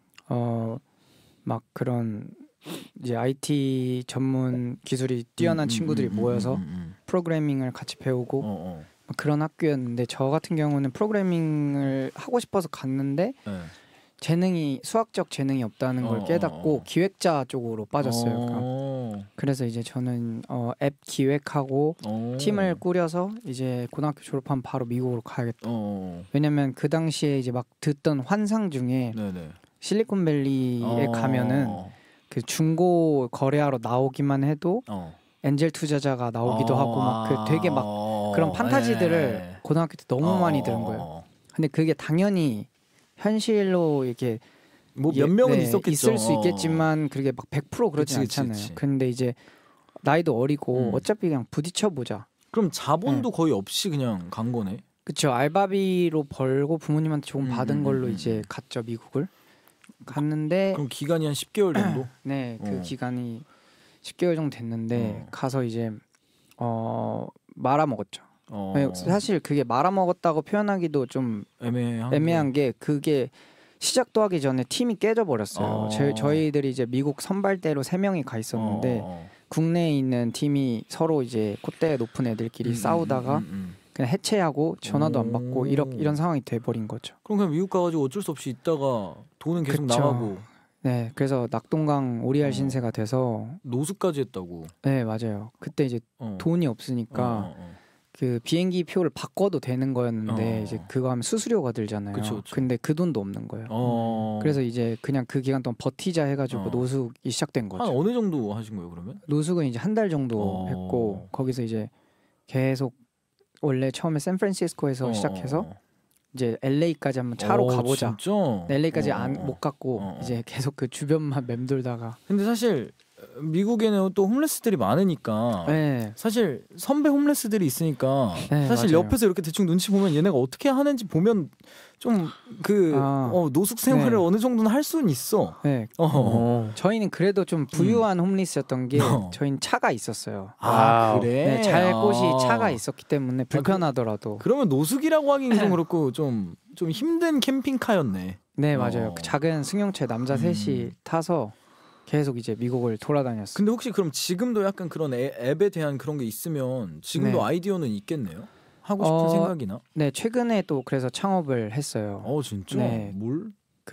[SPEAKER 2] 막 그런 이제 IT 전문 기술이 뛰어난 친구들이 모여서 프로그래밍을 같이 배우고 그런 학교였는데 저 같은 경우는 프로그래밍을 하고 싶어서 갔는데 수학적 재능이 없다는 걸 깨닫고 기획자 쪽으로 빠졌어요. 그래서 이제 저는 앱 기획하고 팀을 꾸려서 이제 고등학교 졸업하면 바로 미국으로 가야겠다. 왜냐면 그 당시에 이제 막 듣던 환상 중에 실리콘밸리에 가면은 그 중고 거래하러 나오기만 해도 엔젤 투자자가 나오기도 하고 막 그 되게 막 그런 판타지들을 고등학교 때 너무 많이 들은 거예요. 근데 그게 당연히 현실로 이렇게
[SPEAKER 1] 뭐 몇 명은 있었겠죠.
[SPEAKER 2] 있을 수 있겠지만 그게 막 100% 그러진 않잖아요. 그치. 근데 이제 나이도 어리고 어차피 그냥 부딪혀 보자.
[SPEAKER 1] 그럼 자본도 거의 없이 그냥 간 거네.
[SPEAKER 2] 그렇죠. 알바비로 벌고 부모님한테 조금 받은 걸로 이제 갔죠, 미국을. 갔는데
[SPEAKER 1] 그럼 기간이 한 10개월 정도?
[SPEAKER 2] 네, 그 기간이 10개월 정도 됐는데 가서 이제 말아 먹었죠. 사실 그게 말아 먹었다고 표현하기도 좀 애매한 게 그게 시작도 하기 전에 팀이 깨져 버렸어요. 저희들이 이제 미국 선발대로 3명이 가 있었는데 국내에 있는 팀이 서로 이제 콧대 높은 애들끼리 싸우다가 그냥 해체하고 전화도 안 받고 이런 상황이 돼 버린 거죠.
[SPEAKER 1] 그럼 그냥 미국 가가지고 어쩔 수 없이 있다가 돈은 계속
[SPEAKER 2] 그쵸.
[SPEAKER 1] 나가고.
[SPEAKER 2] 네, 그래서 낙동강 오리알 신세가 돼서
[SPEAKER 1] 노숙까지 했다고.
[SPEAKER 2] 네, 맞아요. 그때 이제 돈이 없으니까 그 비행기 표를 바꿔도 되는 거였는데 이제 그거 하면 수수료가 들잖아요.
[SPEAKER 1] 그쵸.
[SPEAKER 2] 근데 그 돈도 없는 거예요. 그래서 이제 그냥 그 기간 동안 버티자 해가지고 노숙이 시작된 거죠.
[SPEAKER 1] 한 어느 정도 하신 거예요, 그러면?
[SPEAKER 2] 노숙은 이제 한 달 정도 했고 거기서 이제 계속 원래 처음에 샌프란시스코에서 시작해서 이제 LA까지 한번 차로 가보자.
[SPEAKER 1] 진짜?
[SPEAKER 2] LA까지 못 갔고 이제 계속 그 주변만 맴돌다가.
[SPEAKER 1] 근데 사실 미국에는 또 홈레스들이 많으니까 사실 선배 홈레스들이 있으니까 사실
[SPEAKER 2] 맞아요.
[SPEAKER 1] 옆에서 이렇게 대충 눈치 보면 얘네가 어떻게 하는지 보면 좀 그 노숙 생활을 어느 정도는 할 수는 있어.
[SPEAKER 2] 네. 저희는 그래도 좀 부유한 홈리스였던 게 저희는 차가 있었어요.
[SPEAKER 1] 그래?
[SPEAKER 2] 네, 잘 곳이 차가 있었기 때문에 불편하더라도.
[SPEAKER 1] 그러면 노숙이라고 하긴 좀 그렇고 좀 힘든 캠핑카였네.
[SPEAKER 2] 네, 맞아요. 그 작은 승용차 남자 셋이 타서 계속 이제 미국을 돌아다녔어요.
[SPEAKER 1] 근데 혹시 그럼 지금도 약간 그런 앱에 대한 그런 게 있으면 지금도 아이디어는 있겠네요? 하고 싶은 생각이나?
[SPEAKER 2] 네, 최근에 또 그래서 창업을 했어요.
[SPEAKER 1] 진짜?
[SPEAKER 2] 네.
[SPEAKER 1] 뭘?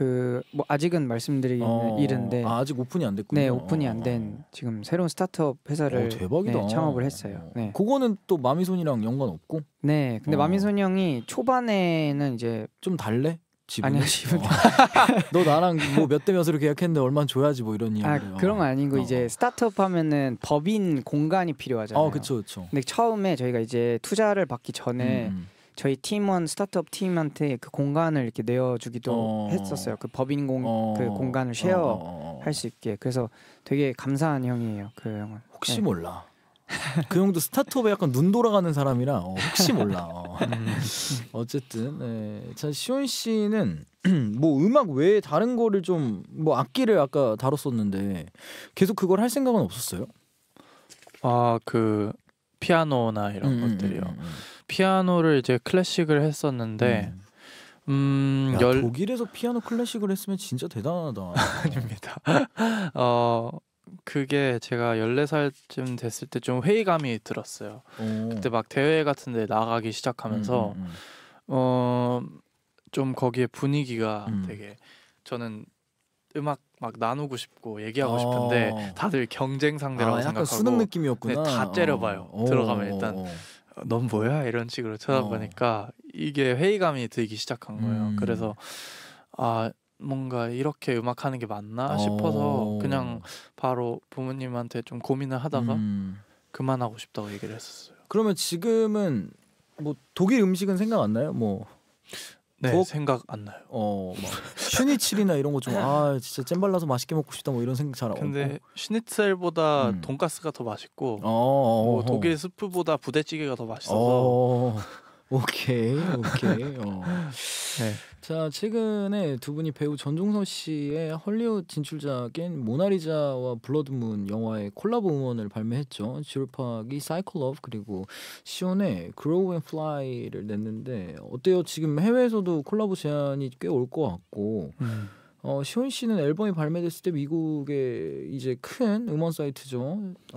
[SPEAKER 2] 뭐 아직은 말씀드리기는 이른데
[SPEAKER 1] 아직 오픈이 안 됐군요.
[SPEAKER 2] 네, 오픈이 안 된 지금 새로운 스타트업 회사를
[SPEAKER 1] 대박이다.
[SPEAKER 2] 창업을 했어요. 네.
[SPEAKER 1] 그거는 또 마미손이랑 연관 없고?
[SPEAKER 2] 네, 근데 마미손 형이 초반에는 이제
[SPEAKER 1] 좀 달래? 지분이?
[SPEAKER 2] 아니요, 지분.
[SPEAKER 1] 너 나랑 뭐 몇 대 몇으로 계약했는데 얼마 줘야지 뭐 이런 이야기.
[SPEAKER 2] 그런 건 아니고 이제 스타트업 하면은 법인 공간이 필요하잖아요.
[SPEAKER 1] 그렇죠.
[SPEAKER 2] 근데 처음에 저희가 이제 투자를 받기 전에 저희 팀원 스타트업 팀한테 그 공간을 이렇게 내어주기도 했었어요. 그 법인 그 공간을 쉐어할 수 있게. 그래서 되게 감사한 형이에요. 그 형은.
[SPEAKER 1] 혹시 몰라. 그 형도 스타트업에 약간 눈 돌아가는 사람이라 혹시 몰라. 어쨌든 자 시온 씨는 뭐 음악 외에 다른 거를 좀 뭐 악기를 아까 다뤘었는데 계속 그걸 할 생각은 없었어요?
[SPEAKER 3] 그 피아노나 이런 것들이요. 피아노를 이제 클래식을 했었는데
[SPEAKER 1] 독일에서 피아노 클래식을 했으면 진짜 대단하다.
[SPEAKER 3] 아닙니다. 그게 제가 14살쯤 됐을 때 좀 회의감이 들었어요. 그때 막 대회 같은 데 나가기 시작하면서 좀 거기에 분위기가 되게 저는 음악 막 나누고 싶고 얘기하고 싶은데 다들 경쟁 상대라고 생각하고
[SPEAKER 1] 약간 수능 느낌이었구나.
[SPEAKER 3] 다 째려봐요. 들어가면 일단 넌 뭐야? 이런 식으로 쳐다보니까 이게 회의감이 들기 시작한 거예요. 그래서 뭔가 이렇게 음악하는 게 맞나 싶어서 그냥 바로 부모님한테 좀 고민을 하다가 그만하고 싶다고 얘기를 했었어요.
[SPEAKER 1] 그러면 지금은 뭐 독일 음식은 생각 안 나요? 뭐
[SPEAKER 3] 생각 안 나요.
[SPEAKER 1] 막 슈니칠이나 이런 거 좀 진짜 잼 발라서 맛있게 먹고 싶다 뭐 이런 생각 잘 안 나고.
[SPEAKER 3] 근데 슈니첼보다 돈가스가 더 맛있고 뭐 독일 스프보다 부대찌개가 더 맛있어서
[SPEAKER 1] 오케이. 자, 최근에 두 분이 배우 전종서 씨의 헐리우드 진출작인 모나리자와 블러드문 영화의 콜라보 음원을 발매했죠. 지올팍이 사이클 러브 그리고 시온의 Grow and Fly를 냈는데 어때요? 지금 해외에서도 콜라보 제안이 꽤 올 것 같고 시온 씨는 앨범이 발매됐을 때 미국의 이제 큰 음원 사이트죠.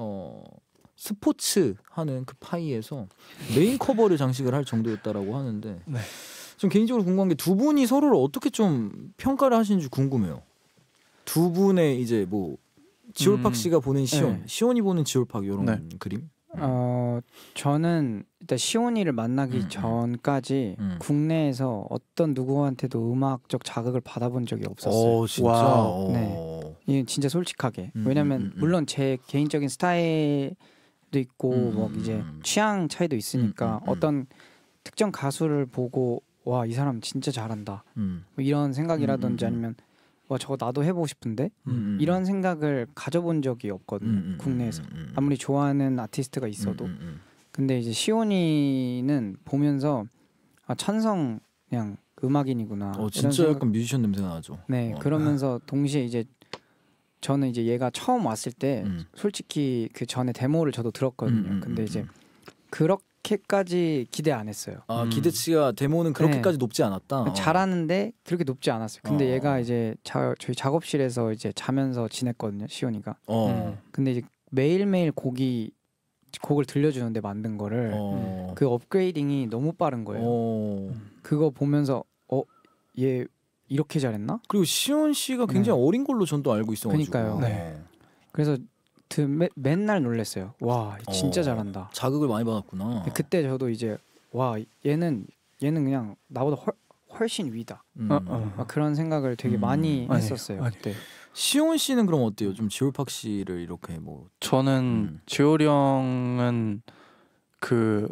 [SPEAKER 1] 스포츠 하는 그 파이에서 메인 커버를 장식을 할 정도였다라고 하는데 좀 개인적으로 궁금한 게 두 분이 서로를 어떻게 좀 평가를 하시는지 궁금해요. 두 분의 이제 뭐 지올팍 씨가 보는 시온, 시온이 보는 지올팍 이런 그림.
[SPEAKER 2] 저는 일단 시온이를 만나기 전까지 국내에서 어떤 누구한테도 음악적 자극을 받아본 적이 없었어요.
[SPEAKER 1] 진짜.
[SPEAKER 2] 네, 이게 진짜 솔직하게. 왜냐면 물론 제 개인적인 스타일도 있고 뭐 이제 취향 차이도 있으니까 어떤 특정 가수를 보고 와, 이 사람 진짜 잘한다 뭐 이런 생각이라든지 아니면 와, 저거 나도 해보고 싶은데 이런 생각을 가져본 적이 없거든요. 국내에서 아무리 좋아하는 아티스트가 있어도. 근데 이제 시온이는 보면서 아, 천성 그냥 음악인이구나.
[SPEAKER 1] 진짜 생각... 약간 뮤지션 냄새가 나죠.
[SPEAKER 2] 네, 그러면서 동시에 이제 저는 이제 얘가 처음 왔을 때 솔직히 그 전에 데모를 저도 들었거든요. 근데 이제 그렇게까지 기대 안 했어요.
[SPEAKER 1] 기대치가 데모는 그렇게까지 높지 않았다.
[SPEAKER 2] 잘하는데 그렇게 높지 않았어요. 근데 얘가 이제 저희 작업실에서 이제 자면서 지냈거든요, 시온이가. 근데 이제 매일매일 곡을 들려주는데 만든 거를 그 업그레이딩이 너무 빠른 거예요. 그거 보면서 얘 이렇게 잘했나?
[SPEAKER 1] 그리고 시온 씨가 굉장히 어린 걸로 전 또 알고 있어가지고.
[SPEAKER 2] 그러니까요. 네. 그래서 맨날 놀랐어요. 와, 진짜 잘한다.
[SPEAKER 1] 자극을 많이 받았구나.
[SPEAKER 2] 그때 저도 이제 와, 얘는 그냥 나보다 훨씬 위다. 막 그런 생각을 되게 많이 했었어요. 그때.
[SPEAKER 1] 시온 씨는 그럼 어때요? 좀 지올팍 씨를 이렇게 뭐
[SPEAKER 3] 저는 지올이 형은 그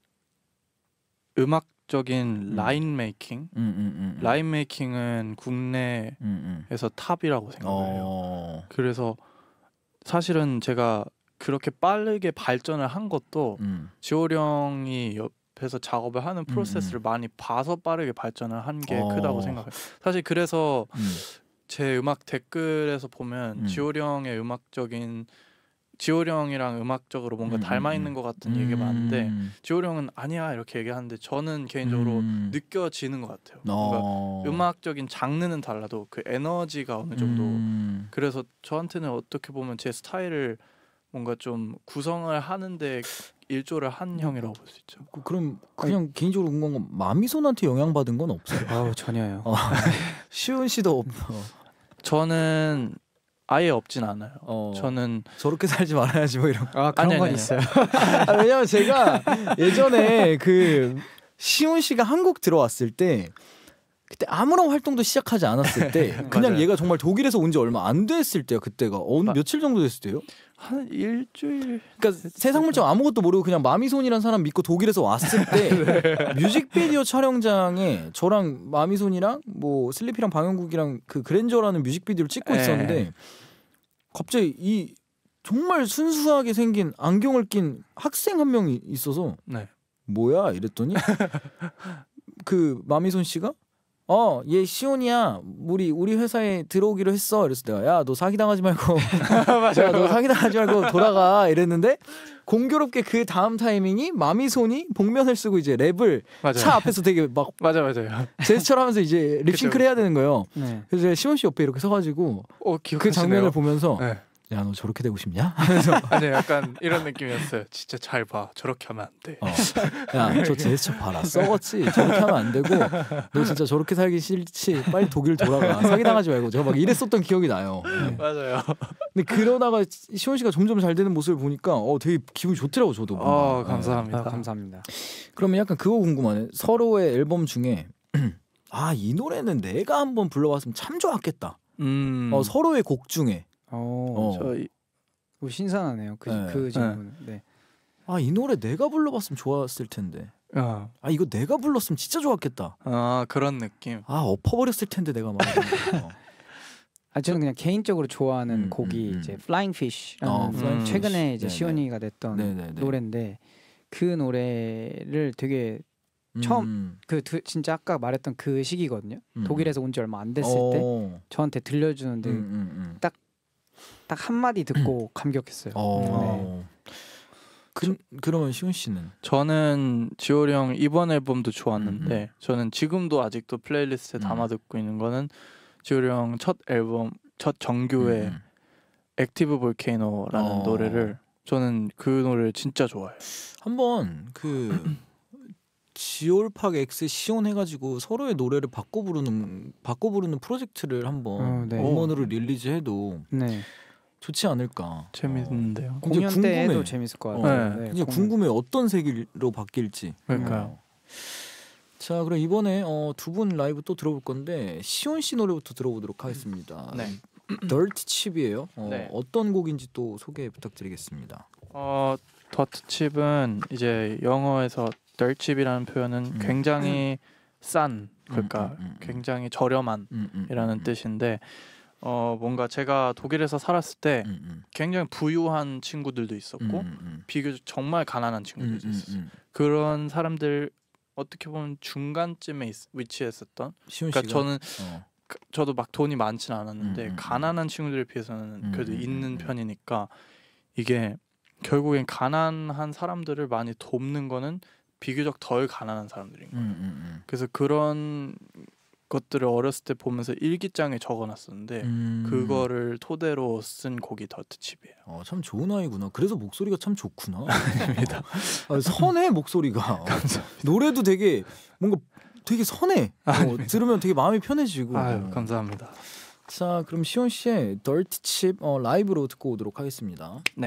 [SPEAKER 3] 음악적인 라인 메이킹, 라인 메이킹은 국내에서 탑이라고 생각해요. 그래서 사실은 제가 그렇게 빠르게 발전을 한 것도 지올이 형이 옆에서 작업을 하는 프로세스를 많이 봐서 빠르게 발전을 한 게 크다고 생각해요. 사실 그래서 제 음악 댓글에서 보면 지올이 형의 지올이 형이랑 음악적으로 뭔가 닮아 있는 것 같은 얘기가 많은데 지올이 형은 아니야 이렇게 얘기하는데 저는 개인적으로 느껴지는 것 같아요. 뭔가 음악적인 장르는 달라도 그 에너지가 어느 정도 그래서 저한테는 어떻게 보면 제 스타일을 뭔가 좀 구성을 하는데 일조를 한 형이라고 볼 수 있죠.
[SPEAKER 1] 그럼 그냥 개인적으로 궁금한 건 마미손한테 영향받은 건 없어요?
[SPEAKER 2] 전혀요.
[SPEAKER 1] 시온 씨도
[SPEAKER 3] 저는 아예 없진 않아요. 저는
[SPEAKER 1] 저렇게 살지 말아야지 뭐 이런.
[SPEAKER 2] 그런 건 있어요.
[SPEAKER 1] 왜냐면 제가 예전에 그 시온 씨가 한국 들어왔을 때 그때 아무런 활동도 시작하지 않았을 때 그냥 얘가 정말 독일에서 온 지 얼마 안 됐을 때요. 그때가 며칠 정도 됐을 때요?
[SPEAKER 3] 한 일주일.
[SPEAKER 1] 그러니까 세상 물정 아무것도 모르고 그냥 마미손이란 사람 믿고 독일에서 왔을 때 뮤직비디오 촬영장에 저랑 마미손이랑 뭐 슬리피랑 방영국이랑 그 그랜저라는 뮤직비디오를 찍고 있었는데 갑자기 이 정말 순수하게 생긴 안경을 낀 학생 한 명이 있어서 뭐야 이랬더니 그 마미손 씨가 얘 시온이야. 우리 회사에 들어오기로 했어. 그래서 내가 야, 너 사기당하지 말고 야, 너 사기당하지 말고 돌아가 이랬는데 공교롭게 그 다음 타이밍이 마미손이 복면을 쓰고 이제 랩을 차 앞에서 되게 막
[SPEAKER 3] 맞아요.
[SPEAKER 1] 제스처를 하면서 이제 립싱크를 해야 되는 거예요. 그래서 제가 시온 씨 옆에 이렇게 서가지고 그 장면을 보면서 야, 너 저렇게 되고 싶냐? 하면서
[SPEAKER 3] 아니 약간 이런 느낌이었어요. 진짜 잘 봐. 저렇게 하면 안 돼.
[SPEAKER 1] 야, 저 제스처 봐라. 썩었지. 저렇게 하면 안 되고 너 진짜 저렇게 살기 싫지. 빨리 독일 돌아가. 사기당하지 말고. 제가 막 이랬었던 기억이 나요.
[SPEAKER 3] 맞아요.
[SPEAKER 1] 근데 그러다가 시온 씨가 점점 잘 되는 모습을 보니까 되게 기분이 좋더라고 저도.
[SPEAKER 3] 감사합니다.
[SPEAKER 2] 감사합니다.
[SPEAKER 1] 그러면 약간 그거 궁금하네. 서로의 앨범 중에 이 노래는 내가 한번 불러봤으면 참 좋았겠다. 서로의 곡 중에
[SPEAKER 2] 신선하네요. 그 질문. 네.
[SPEAKER 1] 이 노래 내가 불러봤으면 좋았을 텐데. 이거 내가 불렀으면 진짜 좋았겠다.
[SPEAKER 3] 그런 느낌.
[SPEAKER 1] 엎어버렸을 텐데 내가 막.
[SPEAKER 2] 저는 그냥 개인적으로 좋아하는 곡이 이제 Flying Fish라는 최근에 이제 시온이가 냈던 노래인데 그 노래를 되게 처음 진짜 아까 말했던 그 시기거든요. 독일에서 온 지 얼마 안 됐을 때 저한테 들려주는데 딱 한마디 듣고 감격했어요.
[SPEAKER 1] 그러면 시훈 씨는?
[SPEAKER 3] 저는 지올이 형 이번 앨범도 좋았는데 저는 지금도 아직도 플레이리스트에 담아 듣고 있는 거는 지올이 형 첫 앨범 첫 정규의 액티브 볼케이노라는 노래를 저는 그 노래를 진짜 좋아해요.
[SPEAKER 1] 한번 그 지올팍 X 시온 해가지고 서로의 노래를 바꿔 부르는 프로젝트를 한번 음원으로 릴리즈해도 좋지 않을까.
[SPEAKER 3] 재밌는데요.
[SPEAKER 2] 공연 때도 재밌을 것 같아요.
[SPEAKER 1] 네. 그냥 궁금해 어떤 색으로 바뀔지.
[SPEAKER 3] 그러니까요.
[SPEAKER 1] 자, 그럼 이번에 두 분 라이브 또 들어볼 건데 시온 씨 노래부터 들어보도록 하겠습니다.
[SPEAKER 3] 네.
[SPEAKER 1] Dirt Chip이에요.
[SPEAKER 3] 네.
[SPEAKER 1] 어떤 곡인지 또 소개 부탁드리겠습니다.
[SPEAKER 3] Dirt Chip은 이제 영어에서 Dirt Chip이라는 표현은 굉장히 싼, 그러니까 굉장히 저렴한이라는 뜻인데 뭔가 제가 독일에서 살았을 때 굉장히 부유한 친구들도 있었고 비교적 정말 가난한 친구들도 있었어요. 그런 사람들 어떻게 보면 중간쯤에 위치했었던. 그러니까 저는 저도 막 돈이 많지는 않았는데 가난한 친구들에 비해서는 그래도 있는 편이니까 이게 결국엔 가난한 사람들을 많이 돕는 거는 비교적 덜 가난한 사람들인 거예요. 그래서 그런 것들을 어렸을 때 보면서 일기장에 적어놨었는데 그거를 토대로 쓴 곡이 더트칩이에요.
[SPEAKER 1] 참 좋은 아이구나. 그래서 목소리가 참 좋구나. 아닙니다. 선해 목소리가. 노래도 되게 뭔가 되게 선해. 들으면 되게 마음이 편해지고.
[SPEAKER 3] 아유, 감사합니다.
[SPEAKER 1] 자, 그럼 시온 씨의 Dirt Chip 라이브로 듣고 오도록 하겠습니다.
[SPEAKER 3] 네.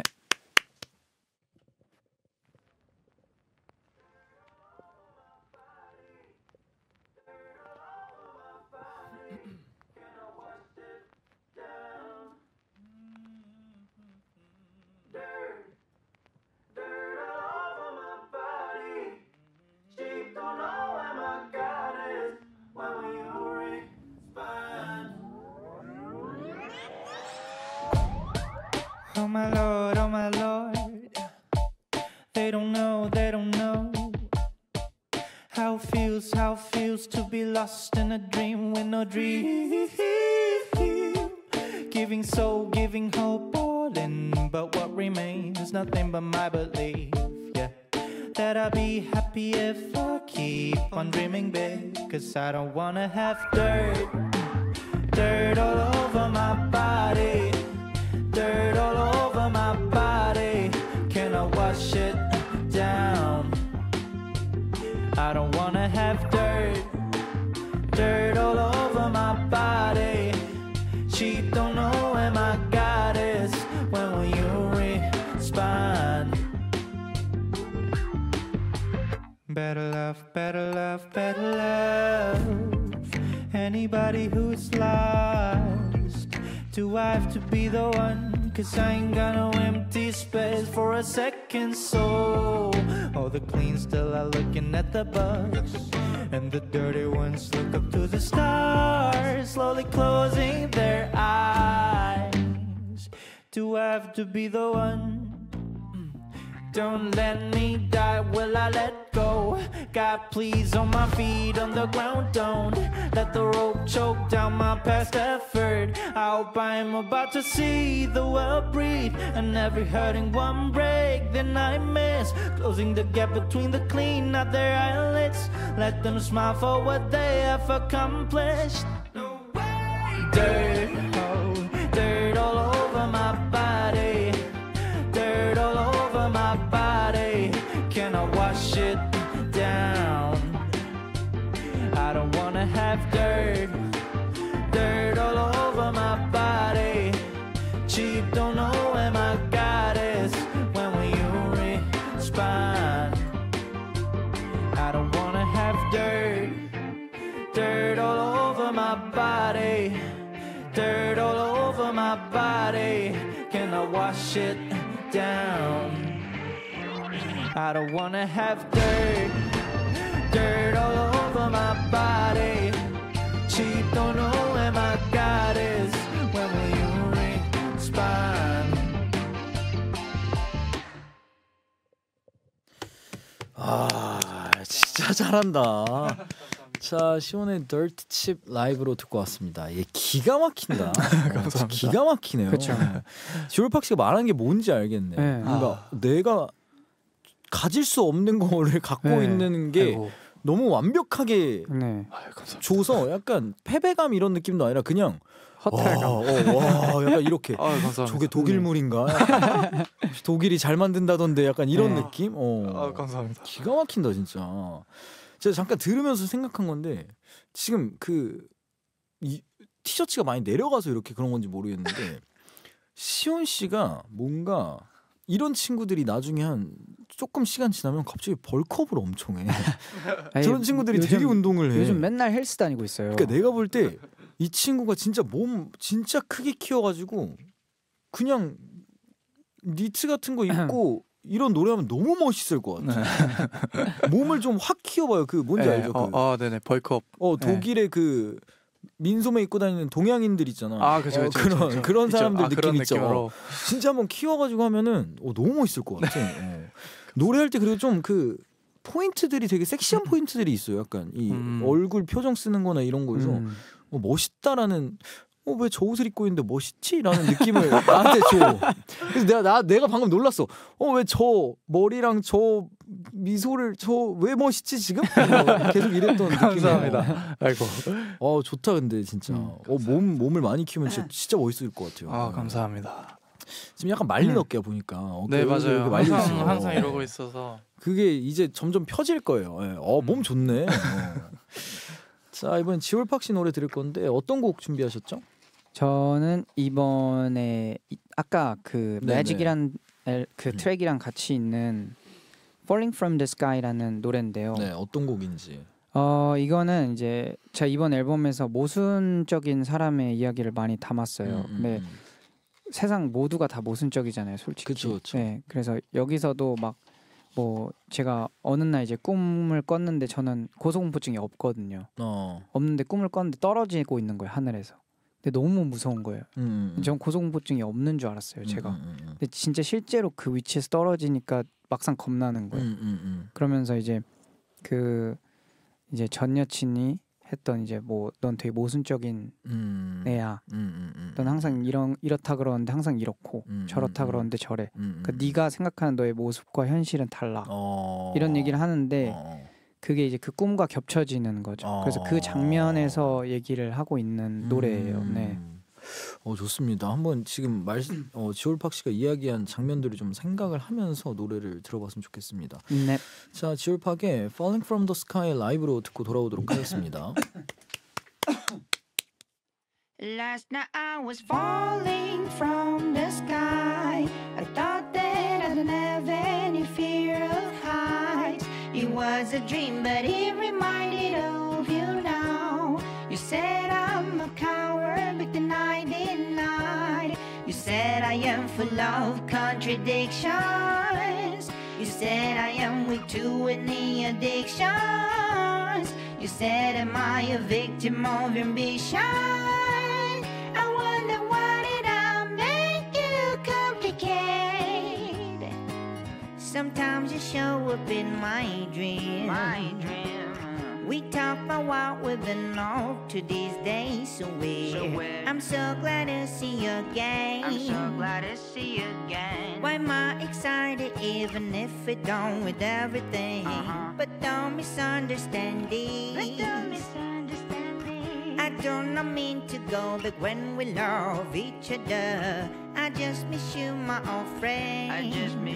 [SPEAKER 5] Oh my Lord, they don't know how it feels to be lost in a dream with no dream. Giving soul, giving hope, all in, but what remains? Nothing but my belief, yeah. That I'll be happy if I keep on dreaming big. Cause I don't wanna have dirt all over my body. Dirt all over my body. Can I wash it down? I don't wanna have dirt all over my body. She don't know where my God is. When will you respond? Better love, better love, better love. Anybody who's lost, do I have to be the one? Cause I ain't got no empty space for a second soul. All the clean still are looking at the bugs, and the dirty ones look up to the stars, slowly closing their eyes. Do I have to be the one? Don't let me die, will I let go? God, please, on my feet, on the ground, don't let the rope choke down my past effort. I hope I'm about to see the world breathe, and every hurting one break, then I miss closing the gap between the clean out their eyelids. Let them smile for what they have accomplished. Dirt, oh, dirt all over my body. Dirt all over my body. Can I wash it down? I don't wanna have dirt all over my body. Cheap, don't know where my God is. When will you respond? I don't wanna have dirt all over my body. Dirt all over my body. Can I wash it down? I don't wanna have dirt all over my body. Cheap, don't know where my God is. When will you respond?
[SPEAKER 1] 진짜 잘한다. 자, 시온의 Dirt Chip 라이브로 듣고 왔습니다. 얘 기가 막힌다.
[SPEAKER 3] 감사합니다.
[SPEAKER 1] 기가 막히네요.
[SPEAKER 2] 그쵸.
[SPEAKER 1] 지올팍 씨가 말하는 게 뭔지 알겠네.
[SPEAKER 2] 네.
[SPEAKER 1] 그러니까 내가 가질 수 없는 거를 갖고
[SPEAKER 2] 네.
[SPEAKER 1] 있는 게
[SPEAKER 3] 아이고.
[SPEAKER 1] 너무 완벽하게
[SPEAKER 2] 네.
[SPEAKER 3] 아유, 감사합니다.
[SPEAKER 1] 줘서 약간 패배감 이런 느낌도 아니라 그냥
[SPEAKER 2] 허탈감.
[SPEAKER 1] 와, 약간 이렇게
[SPEAKER 3] 아유, 감사합니다.
[SPEAKER 1] 저게 독일물인가? 혹시 독일이 잘 만든다던데 약간 이런
[SPEAKER 2] 네.
[SPEAKER 1] 느낌?
[SPEAKER 3] 아, 감사합니다.
[SPEAKER 1] 기가 막힌다 진짜. 제가 잠깐 들으면서 생각한 건데 지금 이 티셔츠가 많이 내려가서 이렇게 그런 건지 모르겠는데 시온 씨가 뭔가 이런 친구들이 나중에 한 조금 시간 지나면 갑자기 벌크업을 엄청 해. 저런 친구들이 되게 운동을 해.
[SPEAKER 2] 요즘 맨날 헬스 다니고 있어요.
[SPEAKER 1] 그러니까 내가 볼 때 이 친구가 진짜 몸 진짜 크게 키워가지고 그냥 니트 같은 거 입고 이런 노래하면 너무 멋있을 것 같아. 몸을 좀 확 키워봐요. 그 뭔지 알죠?
[SPEAKER 3] 네네 벌크업.
[SPEAKER 1] 독일의 그 민소매 입고 다니는 동양인들 있잖아.
[SPEAKER 3] 그죠.
[SPEAKER 1] 그런 사람들
[SPEAKER 3] 있죠.
[SPEAKER 1] 느낌 있죠.
[SPEAKER 3] 느낌으로.
[SPEAKER 1] 진짜 한번 키워가지고 하면은 너무 멋있을 것 같아. 노래할 때 그리고 좀 그 포인트들이 되게 섹시한 포인트들이 있어요. 약간 이 얼굴 표정 쓰는거나 이런 거에서 멋있다라는. 왜 저 옷을 입고 있는데 멋있지? 라는 느낌을 나한테 줘. 그래서 내가 방금 놀랐어. 왜 저 머리랑 저 미소를 왜 멋있지 지금? 계속 이랬던 느낌이에요.
[SPEAKER 3] 감사합니다. 아이고.
[SPEAKER 1] 좋다 근데 진짜. 몸을 많이 키우면 진짜 멋있을 것 같아요.
[SPEAKER 3] 감사합니다.
[SPEAKER 1] 지금 약간 말린 어깨야 보니까.
[SPEAKER 3] 네 맞아요. 항상 이러고 있어서.
[SPEAKER 1] 그게 이제 점점 펴질 거예요. 몸 좋네. 자 이번엔 지올팍 씨 노래 들을 건데 어떤 곡 준비하셨죠?
[SPEAKER 2] 저는 이번에 아까 그 매직이란 그 트랙이랑 같이 있는 Falling from the Sky라는 노래인데요.
[SPEAKER 1] 네, 어떤 곡인지.
[SPEAKER 2] 이거는 이제 제가 이번 앨범에서 모순적인 사람의 이야기를 많이 담았어요. 근데 세상 모두가 다 모순적이잖아요, 솔직히.
[SPEAKER 1] 그쵸.
[SPEAKER 2] 네, 그래서 여기서도 막 뭐 제가 어느 날 이제 꿈을 꿨는데 저는 고소공포증이 없거든요. 없는데 꿈을 꿨는데 떨어지고 있는 거예요, 하늘에서. 근데 너무 무서운 거예요. 전 고소공포증이 없는 줄 알았어요, 제가. 근데 진짜 실제로 그 위치에서 떨어지니까 막상 겁나는 거예요. 그러면서 이제 이제 전 여친이 했던 이제 뭐 넌 되게 모순적인 애야. 넌 항상 이렇다 그러는데 항상 이렇고 저렇다 그러는데 저래. 그러니까 네가 생각하는 너의 모습과 현실은 달라. 이런 얘기를 하는데 그게 이제 그 꿈과 겹쳐지는 거죠. 그래서 그 장면에서 얘기를 하고 있는 노래예요. 네.
[SPEAKER 1] 좋습니다. 한번 지금 지올팍 씨가 이야기한 장면들을 좀 생각을 하면서 노래를 들어봤으면 좋겠습니다.
[SPEAKER 2] 네.
[SPEAKER 1] 자, 지올팍의 Falling from the Sky 라이브로 듣고 돌아오도록 하겠습니다.
[SPEAKER 4] Last night I was falling from the sky. I thought that I didn't have any fear of heights. It was a dream, but it reminded of you now. You said I'm a coward, but then I denied. You said I am full of contradictions. You said I am weak to any addictions. You said am I a victim of your ambition? I wonder why did I make you complicate? Sometimes you show up in my dream. We talk about what we've been up to these days, so weird. I'm so glad to see you again. Why am I excited even if it don't with everything? But don't misunderstand it. I don't mean to go back when we love each other. I just miss you, my old friend.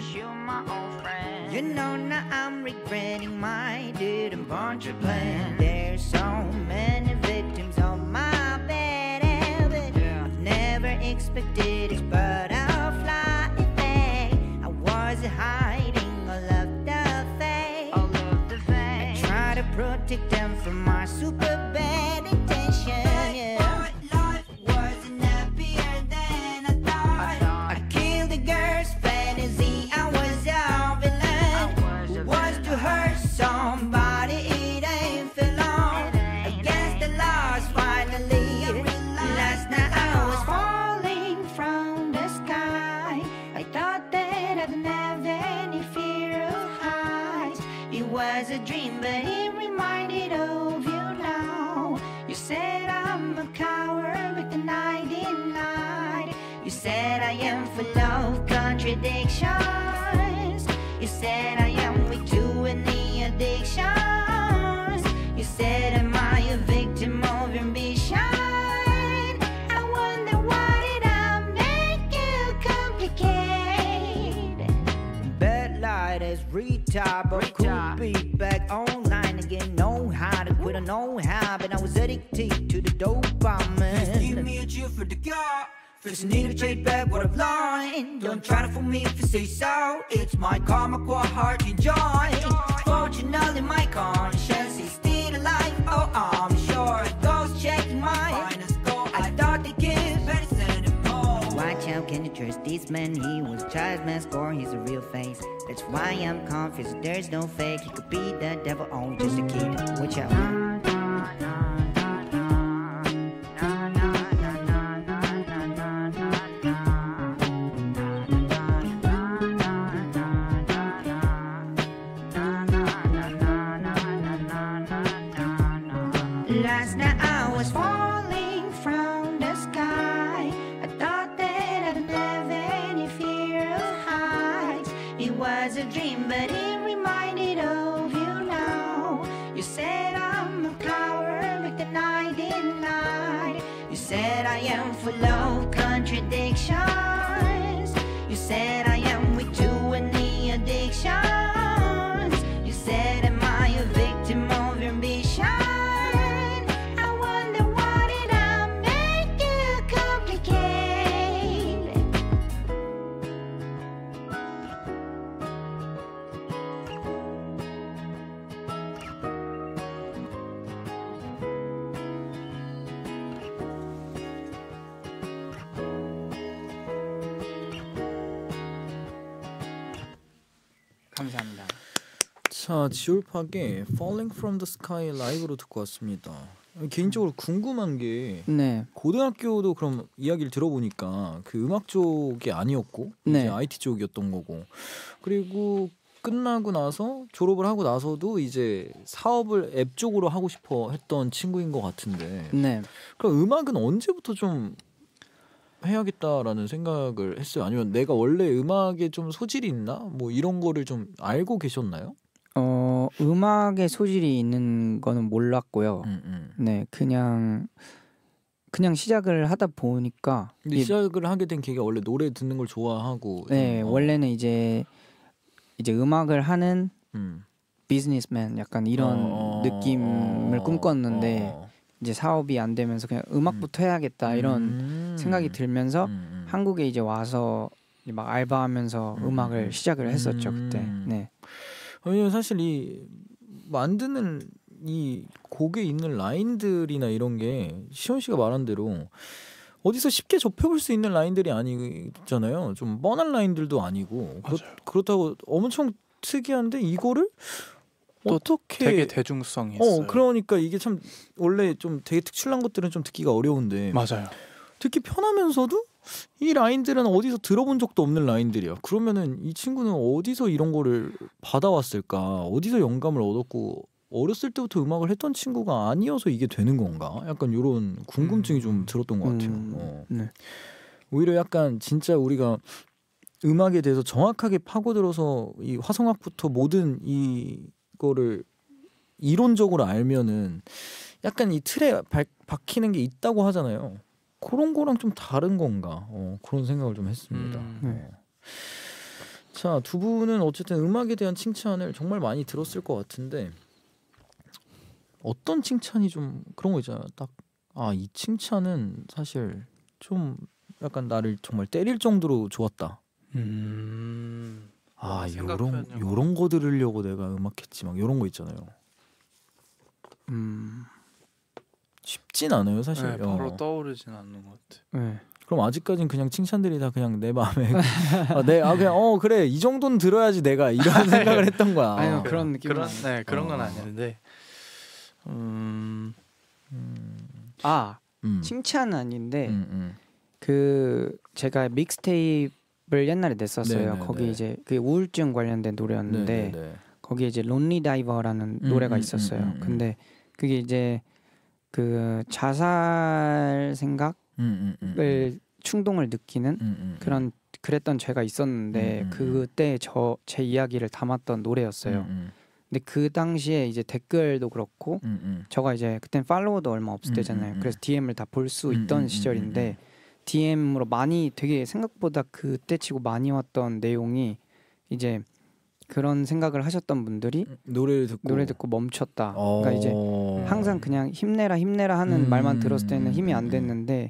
[SPEAKER 4] You know now I'm regretting my didn't bunch of plan. There's so many victims of my bad habit. I've never expected this butterfly effect. I was hiding all of the fake. I try to protect them from my super bad intention. But life wasn't happier than I thought. I killed the girl's fantasy. I was a villain who was to hurt somebody. It ain't feel long against the laws. Finally, last night I was falling from the sky. I thought that I didn't have any fear of heights. It was a dream, but it reminded of you now. You said I'm a coward, but then I denied. You said I am full of contradictions. You said I am weak to any addictions. You said am I a victim of your ambition? I wonder why did I make you complicate? Bad light is retard, but could be back online again. Know how to quit, I know how, but I was addicted to the dopamine.
[SPEAKER 6] Give me a chill for the car.
[SPEAKER 4] First need to trade back what I've learned. Don't try to fool me if you say so. It's my karma, quite hard to join. Fortunately my conscience is still alive. Oh, I'm sure those checking my finest goal. I thought they give better than them all. Watch out, can you trust this man? He was a child's mask or he's a real face. That's why I'm confused, there's no fake. He could be the devil or just a kid. Watch out. Last night I was falling from the sky. I thought that I'd never any fear of heights. It was a dream, but it reminded of you now. You said I'm a coward, but then I didn't lie. You said I am full of contradictions. You said I am with too many addictions. You said am I a victim of your ambition?
[SPEAKER 2] 감사합니다.
[SPEAKER 1] 자, 지올팍의 Falling from the Sky 라이브로 듣고 왔습니다. 개인적으로 궁금한 게
[SPEAKER 2] 네.
[SPEAKER 1] 고등학교도 그럼 이야기를 들어보니까 그 음악 쪽이 아니었고
[SPEAKER 2] 네.
[SPEAKER 1] 이제 IT 쪽이었던 거고, 그리고 끝나고 나서 졸업을 하고 나서도 이제 사업을 앱 쪽으로 하고 싶어 했던 친구인 것 같은데,
[SPEAKER 2] 네.
[SPEAKER 1] 그럼 음악은 언제부터 좀 해야겠다라는 생각을 했어요? 아니면 내가 원래 음악에 좀 소질이 있나? 뭐 이런 거를 좀 알고 계셨나요?
[SPEAKER 2] 음악에 소질이 있는 거는 몰랐고요. 네, 그냥 시작을 하다 보니까.
[SPEAKER 1] 근데 시작을 하게 된 계기가 원래 노래 듣는 걸 좋아하고.
[SPEAKER 2] 네, 원래는 이제 음악을 하는 비즈니스맨 약간 이런 느낌을 꿈꿨는데 이제 사업이 안 되면서 그냥 음악부터 해야겠다 이런 생각이 들면서 한국에 이제 와서 막 알바하면서 음악을 시작을 했었죠 그때. 네.
[SPEAKER 1] 왜냐면 사실 이 만드는 이 곡에 있는 라인들이나 이런 게 시원 씨가 말한 대로 어디서 쉽게 접해볼 수 있는 라인들이 아니잖아요. 좀 뻔한 라인들도 아니고 그렇다고 엄청 특이한데 이거를 어떻게
[SPEAKER 3] 되게 대중성이 있어요.
[SPEAKER 1] 그러니까 이게 참 원래 좀 되게 특출난 것들은 좀 듣기가 어려운데
[SPEAKER 3] 맞아요.
[SPEAKER 1] 듣기 편하면서도 이 라인들은 어디서 들어본 적도 없는 라인들이야. 그러면은 이 친구는 어디서 이런 거를 받아왔을까? 어디서 영감을 얻었고 어렸을 때부터 음악을 했던 친구가 아니어서 이게 되는 건가? 약간 이런 궁금증이 좀 들었던 것 같아요.
[SPEAKER 2] 네.
[SPEAKER 1] 오히려 약간 진짜 우리가 음악에 대해서 정확하게 파고들어서 이 화성학부터 모든 이거를 이론적으로 알면은 약간 이 틀에 박히는 게 있다고 하잖아요. 그런 거랑 좀 다른 건가? 그런 생각을 좀 했습니다. 자, 두 분은 어쨌든 음악에 대한 칭찬을 정말 많이 들었을 것 같은데 어떤 칭찬이 좀 그런 거 있잖아요. 딱 이 칭찬은 사실 좀 약간 나를 정말 때릴 정도로 좋았다. 요런 거 들으려고 내가 음악했지 막 요런 거 있잖아요. 쉽진 않아요 사실.
[SPEAKER 3] 네, 바로 떠오르진 않는 것 같아.
[SPEAKER 2] 네.
[SPEAKER 1] 그럼 아직까진 그냥 칭찬들이 다 그냥 내 마음에 그냥 그래 이 정도는 들어야지 내가 이런 생각을 했던 거야.
[SPEAKER 2] 아니요 그런 느낌은
[SPEAKER 3] 그런 건 아닌데.
[SPEAKER 2] 칭찬은 아닌데 그 제가 믹스테이프를 옛날에 냈었어요.
[SPEAKER 1] 네네네.
[SPEAKER 2] 거기 이제 그 우울증 관련된 노래였는데
[SPEAKER 1] 네네네.
[SPEAKER 2] 거기에 이제 론리 다이버라는 노래가 있었어요. 근데 그게 이제 그 자살 생각을 충동을 느끼는 그랬던 제가 있었는데 그때 제 이야기를 담았던 노래였어요. 근데 그 당시에 이제 댓글도 그렇고 저가 이제 그땐 팔로워도 얼마 없을 때잖아요. 그래서 DM을 다 볼 수 있던 시절인데 DM으로 많이 되게 생각보다 그때 치고 많이 왔던 내용이 이제 그런 생각을 하셨던 분들이 노래 듣고 멈췄다. 그러니까 이제 항상 그냥 힘내라 하는 말만 들었을 때는 힘이 안 됐는데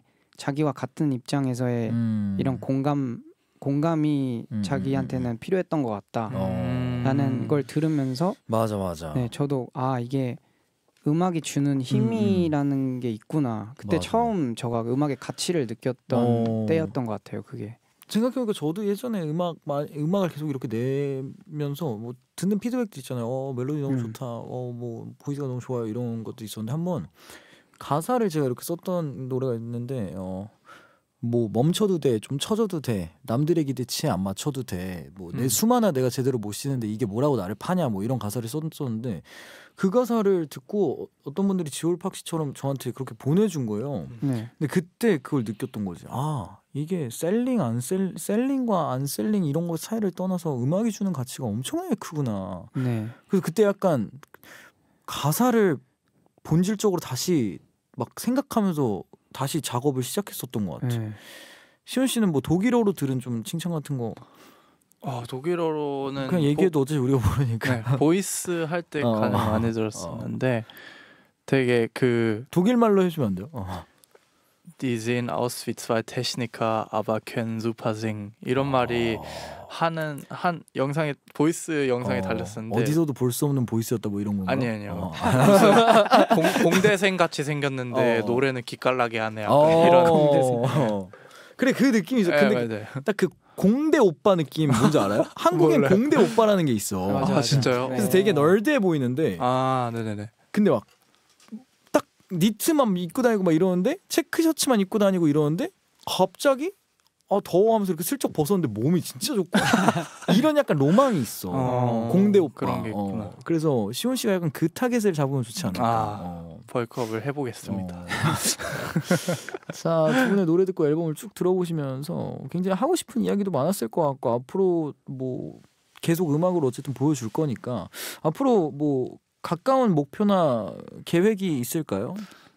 [SPEAKER 2] 자기와 같은 입장에서의 이런 공감이 자기한테는 필요했던 것 같다라는 걸 들으면서
[SPEAKER 1] 맞아.
[SPEAKER 2] 네, 저도 이게 음악이 주는 힘이라는 게 있구나. 그때
[SPEAKER 1] 맞아.
[SPEAKER 2] 처음 저가 음악의 가치를 느꼈던 때였던 것 같아요. 그게.
[SPEAKER 1] 생각해보니까 저도 예전에 음악을 계속 이렇게 내면서 뭐 듣는 피드백도 있잖아요. 멜로디 너무 좋다. 뭐 보이스가 너무 좋아요. 이런 것도 있었는데 한번 가사를 제가 이렇게 썼던 노래가 있는데 뭐 멈춰도 돼, 좀 쳐줘도 돼, 남들의 기대치에 안 맞춰도 돼, 뭐 내 숨 하나 내가 제대로 못 쉬는데 이게 뭐라고 나를 파냐, 뭐 이런 가사를 썼었는데 그 가사를 듣고 어떤 분들이 지올팍씨처럼 저한테 그렇게 보내준 거예요.
[SPEAKER 2] 네.
[SPEAKER 1] 근데 그때 그걸 느꼈던 거지. 이게 셀링과 안 셀링 이런 거 차이를 떠나서 음악이 주는 가치가 엄청나게 크구나.
[SPEAKER 2] 네.
[SPEAKER 1] 그래서 그때 약간 가사를 본질적으로 다시 막 생각하면서 다시 작업을 시작했었던 것 같아.
[SPEAKER 2] 네.
[SPEAKER 1] 시온 씨는 뭐 독일어로 들은 좀 칭찬 같은 거
[SPEAKER 3] 독일어로는
[SPEAKER 1] 그냥 얘기해도 어차피 우리가 모르니까.
[SPEAKER 3] 네, 보이스 할 때 가능 많이 들었었는데 되게 그
[SPEAKER 1] 독일 말로 해주면 안 돼요?
[SPEAKER 3] Die sehen aus wie zwei Techniker, aber können super singen. 이런 말이 한 영상에 보이스 영상에 달렸었는데
[SPEAKER 1] 어디서도 볼 수 없는 보이스였다 뭐 이런 건가?
[SPEAKER 3] 아니요. 공대생 같이 생겼는데 노래는 기깔나게 하네. 이런
[SPEAKER 1] 공대생. 그래 그 느낌이 있어. 근데 딱 그 공대 오빠 느낌 뭔지 알아요? 한국엔 공대 오빠라는 게 있어.
[SPEAKER 2] 맞아.
[SPEAKER 3] 진짜요?
[SPEAKER 1] 그래서 되게 널드해 보이는데.
[SPEAKER 3] 네네네.
[SPEAKER 1] 근데 막 딱 니트만 입고 다니고 막 이러는데 체크 셔츠만 입고 다니고 이러는데 갑자기 더워하면서 이렇게 슬쩍 벗었는데 몸이 진짜 좋고 이런 약간 로망이 있어. 공대 오빠.
[SPEAKER 3] 그런 게 있구나.
[SPEAKER 1] 그래서 시온 씨가 약간 그 타겟을 잡으면 좋지 않을까.
[SPEAKER 3] 벌크업을 해보겠습니다.
[SPEAKER 1] 자, 두 분의 노래 듣고 앨범을 쭉 들어보시면서 굉장히 하고 싶은 이야기도 많았을 것 같고 앞으로 뭐 계속 음악으로 어쨌든 보여줄 거니까 앞으로 뭐 가까운 목표나 계획이 있을까요?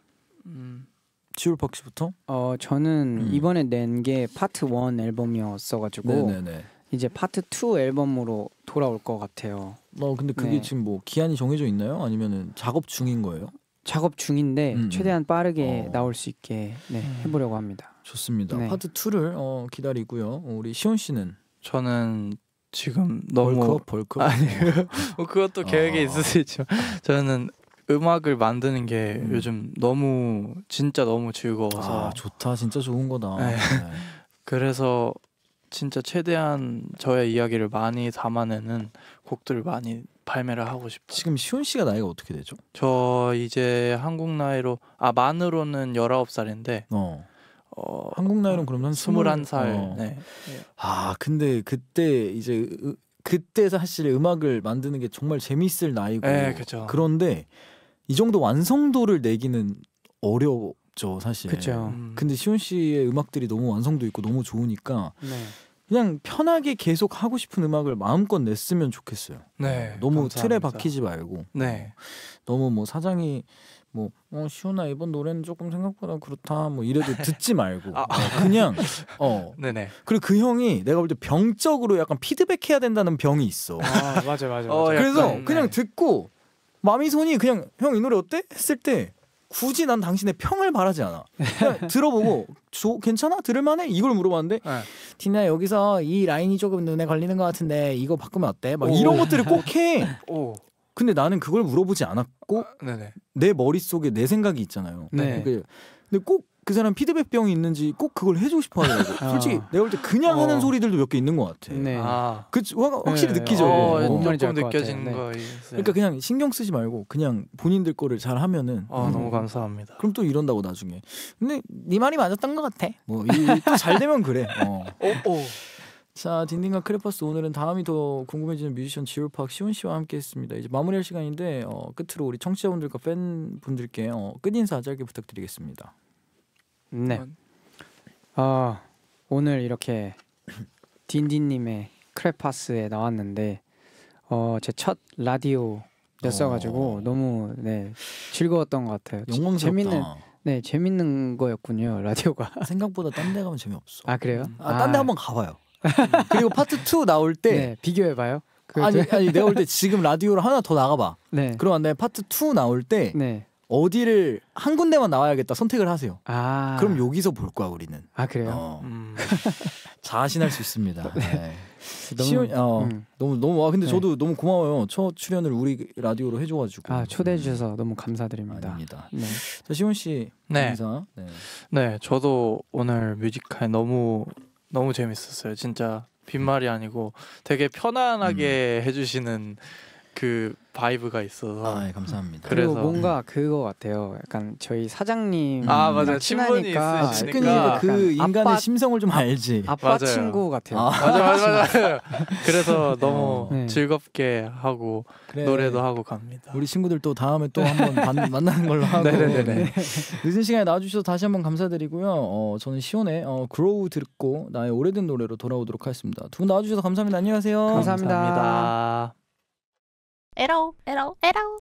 [SPEAKER 1] 지올팍 씨부터?
[SPEAKER 2] 저는 이번에 낸 게 파트 1 앨범이었어가지고
[SPEAKER 1] 네네네.
[SPEAKER 2] 이제 파트 2 앨범으로 돌아올 것 같아요.
[SPEAKER 1] 근데 그게 지금 뭐 기한이 정해져 있나요? 아니면은 작업 중인 거예요?
[SPEAKER 2] 작업 중인데 최대한 빠르게 나올 수 있게 해보려고 합니다.
[SPEAKER 1] 좋습니다.
[SPEAKER 2] 네.
[SPEAKER 1] 파트 2를 기다리고요. 우리 시온 씨는?
[SPEAKER 3] 저는 지금 너무
[SPEAKER 1] 벌크업?
[SPEAKER 3] 아니요. 그것도 계획에 있을 수 있죠. 저는 음악을 만드는 게 요즘 진짜 너무 즐거워서
[SPEAKER 1] 좋다. 진짜 좋은 거다.
[SPEAKER 3] 네. 그래서 진짜 최대한 저의 이야기를 많이 담아내는 곡들을 많이 발매를 하고 싶어요.
[SPEAKER 1] 지금 시온 씨가 나이가 어떻게 되죠?
[SPEAKER 3] 저 이제 한국 나이로 만으로는 19살인데
[SPEAKER 1] 한국 나이로는 그럼 한
[SPEAKER 3] 21살. 네.
[SPEAKER 1] 근데 그때 사실 음악을 만드는 게 정말 재밌을 나이고.
[SPEAKER 3] 네, 그렇죠.
[SPEAKER 1] 그런데 이 정도 완성도를 내기는 어렵죠, 사실.
[SPEAKER 2] 그렇죠.
[SPEAKER 1] 근데 시온 씨의 음악들이 너무 완성도 있고 너무 좋으니까 그냥 편하게 계속 하고 싶은 음악을 마음껏 냈으면 좋겠어요.
[SPEAKER 3] 네.
[SPEAKER 1] 너무
[SPEAKER 3] 감사합니다.
[SPEAKER 1] 틀에 박히지 말고.
[SPEAKER 3] 네.
[SPEAKER 1] 너무 뭐 사장이 시온아 이번 노래는 조금 생각보다 그렇다 뭐 이래도 듣지 말고 그냥
[SPEAKER 3] 네네.
[SPEAKER 1] 그리고 그 형이 내가 볼 때 병적으로 약간 피드백해야 된다는 병이 있어.
[SPEAKER 2] 맞아.
[SPEAKER 1] 그래서
[SPEAKER 3] 약간,
[SPEAKER 1] 그냥 듣고 마미손이 그냥 형 이 노래 어때? 했을 때 굳이 난 당신의 평을 바라지 않아. 그냥 들어보고 괜찮아? 들을만해? 이걸 물어봤는데 디나 여기서 이 라인이 조금 눈에 걸리는 것 같은데 이거 바꾸면 어때? 막 이런 것들을 꼭 해. 근데 나는 그걸 물어보지 않았고 내 머릿속에 내 생각이 있잖아요.
[SPEAKER 2] 네.
[SPEAKER 1] 근데 꼭 그 사람 피드백병이 있는지 꼭 그걸 해주고 싶어 하더라고. 솔직히 내가 볼 때 그냥 하는 소리들도 몇 개 있는 것 같아.
[SPEAKER 2] 네.
[SPEAKER 1] 확실히 느끼죠.
[SPEAKER 3] 조금 느껴지는 거.
[SPEAKER 1] 그러니까 그냥 신경 쓰지 말고 그냥 본인들 거를 잘 하면은
[SPEAKER 3] 너무 감사합니다.
[SPEAKER 1] 그럼 또 이런다고 나중에. 근데 네 말이 맞았던 것 같아. 뭐 또 잘 되면 그래. 자, 딘딘과 크레파스 오늘은 다음이 더 궁금해지는 뮤지션 지올팍 시온 씨와 함께했습니다. 이제 마무리할 시간인데 끝으로 우리 청취자분들과 팬분들께 끝인사 짧게 부탁드리겠습니다.
[SPEAKER 2] 네. 오늘 이렇게 딘딘님의 크레파스에 나왔는데 제 첫 라디오였어가지고 너무 즐거웠던 것 같아요.
[SPEAKER 1] 영광스럽다.
[SPEAKER 2] 재밌는 거였군요 라디오가.
[SPEAKER 1] 생각보다 딴 데 가면 재미없어.
[SPEAKER 2] 그래요?
[SPEAKER 1] 딴 데 한번 가봐요. 그리고 파트 2 나올 때
[SPEAKER 2] 비교해봐요.
[SPEAKER 1] 아니 내가 볼 때 지금 라디오를 하나 더 나가봐.
[SPEAKER 2] 네.
[SPEAKER 1] 그러면 내 파트 2 나올 때 어디를 한 군데만 나와야겠다 선택을 하세요.
[SPEAKER 2] 아.
[SPEAKER 1] 그럼 여기서 볼 거야 우리는.
[SPEAKER 2] 아 그래요?
[SPEAKER 1] 자신할 수 있습니다. 네.
[SPEAKER 2] 너무
[SPEAKER 1] 너무 근데
[SPEAKER 2] 네.
[SPEAKER 1] 저도 너무 고마워요. 첫 출연을 우리 라디오로 해줘가지고.
[SPEAKER 2] 아 초대해 주셔서 너무 감사드립니다.
[SPEAKER 1] 아닙니다.
[SPEAKER 2] 네.
[SPEAKER 1] 자 시온 씨
[SPEAKER 3] 네.
[SPEAKER 1] 인사. 네.
[SPEAKER 3] 네, 저도 오늘 뮤지컬 너무 재밌었어요. 진짜 빈말이 아니고 되게 편안하게 해주시는 그 바이브가 있어서.
[SPEAKER 1] 아, 예, 감사합니다.
[SPEAKER 2] 그리고
[SPEAKER 3] 그래서
[SPEAKER 2] 뭔가 그거 같아요. 약간 저희 사장님
[SPEAKER 3] 맞아요. 친분이
[SPEAKER 2] 친하니까
[SPEAKER 3] 있으시니까
[SPEAKER 1] 그 인간의
[SPEAKER 2] 아빠-
[SPEAKER 1] 심성을 좀 알지.
[SPEAKER 2] 아빠
[SPEAKER 3] 맞아요.
[SPEAKER 2] 친구 같아요.
[SPEAKER 3] 맞아요. 그래서 너무
[SPEAKER 2] 네.
[SPEAKER 3] 즐겁게 하고
[SPEAKER 1] 그래.
[SPEAKER 3] 노래도 하고 갑니다.
[SPEAKER 1] 우리 친구들 또 다음에 또 한번 만나는 걸로 하고.
[SPEAKER 3] 네네네.
[SPEAKER 1] 네. 늦은 시간에 나와주셔서 다시 한번 감사드리고요. 저는 시온의 그로우 듣고 나의 오래된 노래로 돌아오도록 하겠습니다. 두 분 나와주셔서 감사합니다. 안녕하세요.
[SPEAKER 2] 감사합니다.
[SPEAKER 3] 감사합니다.
[SPEAKER 8] 에라오 에라오 에라오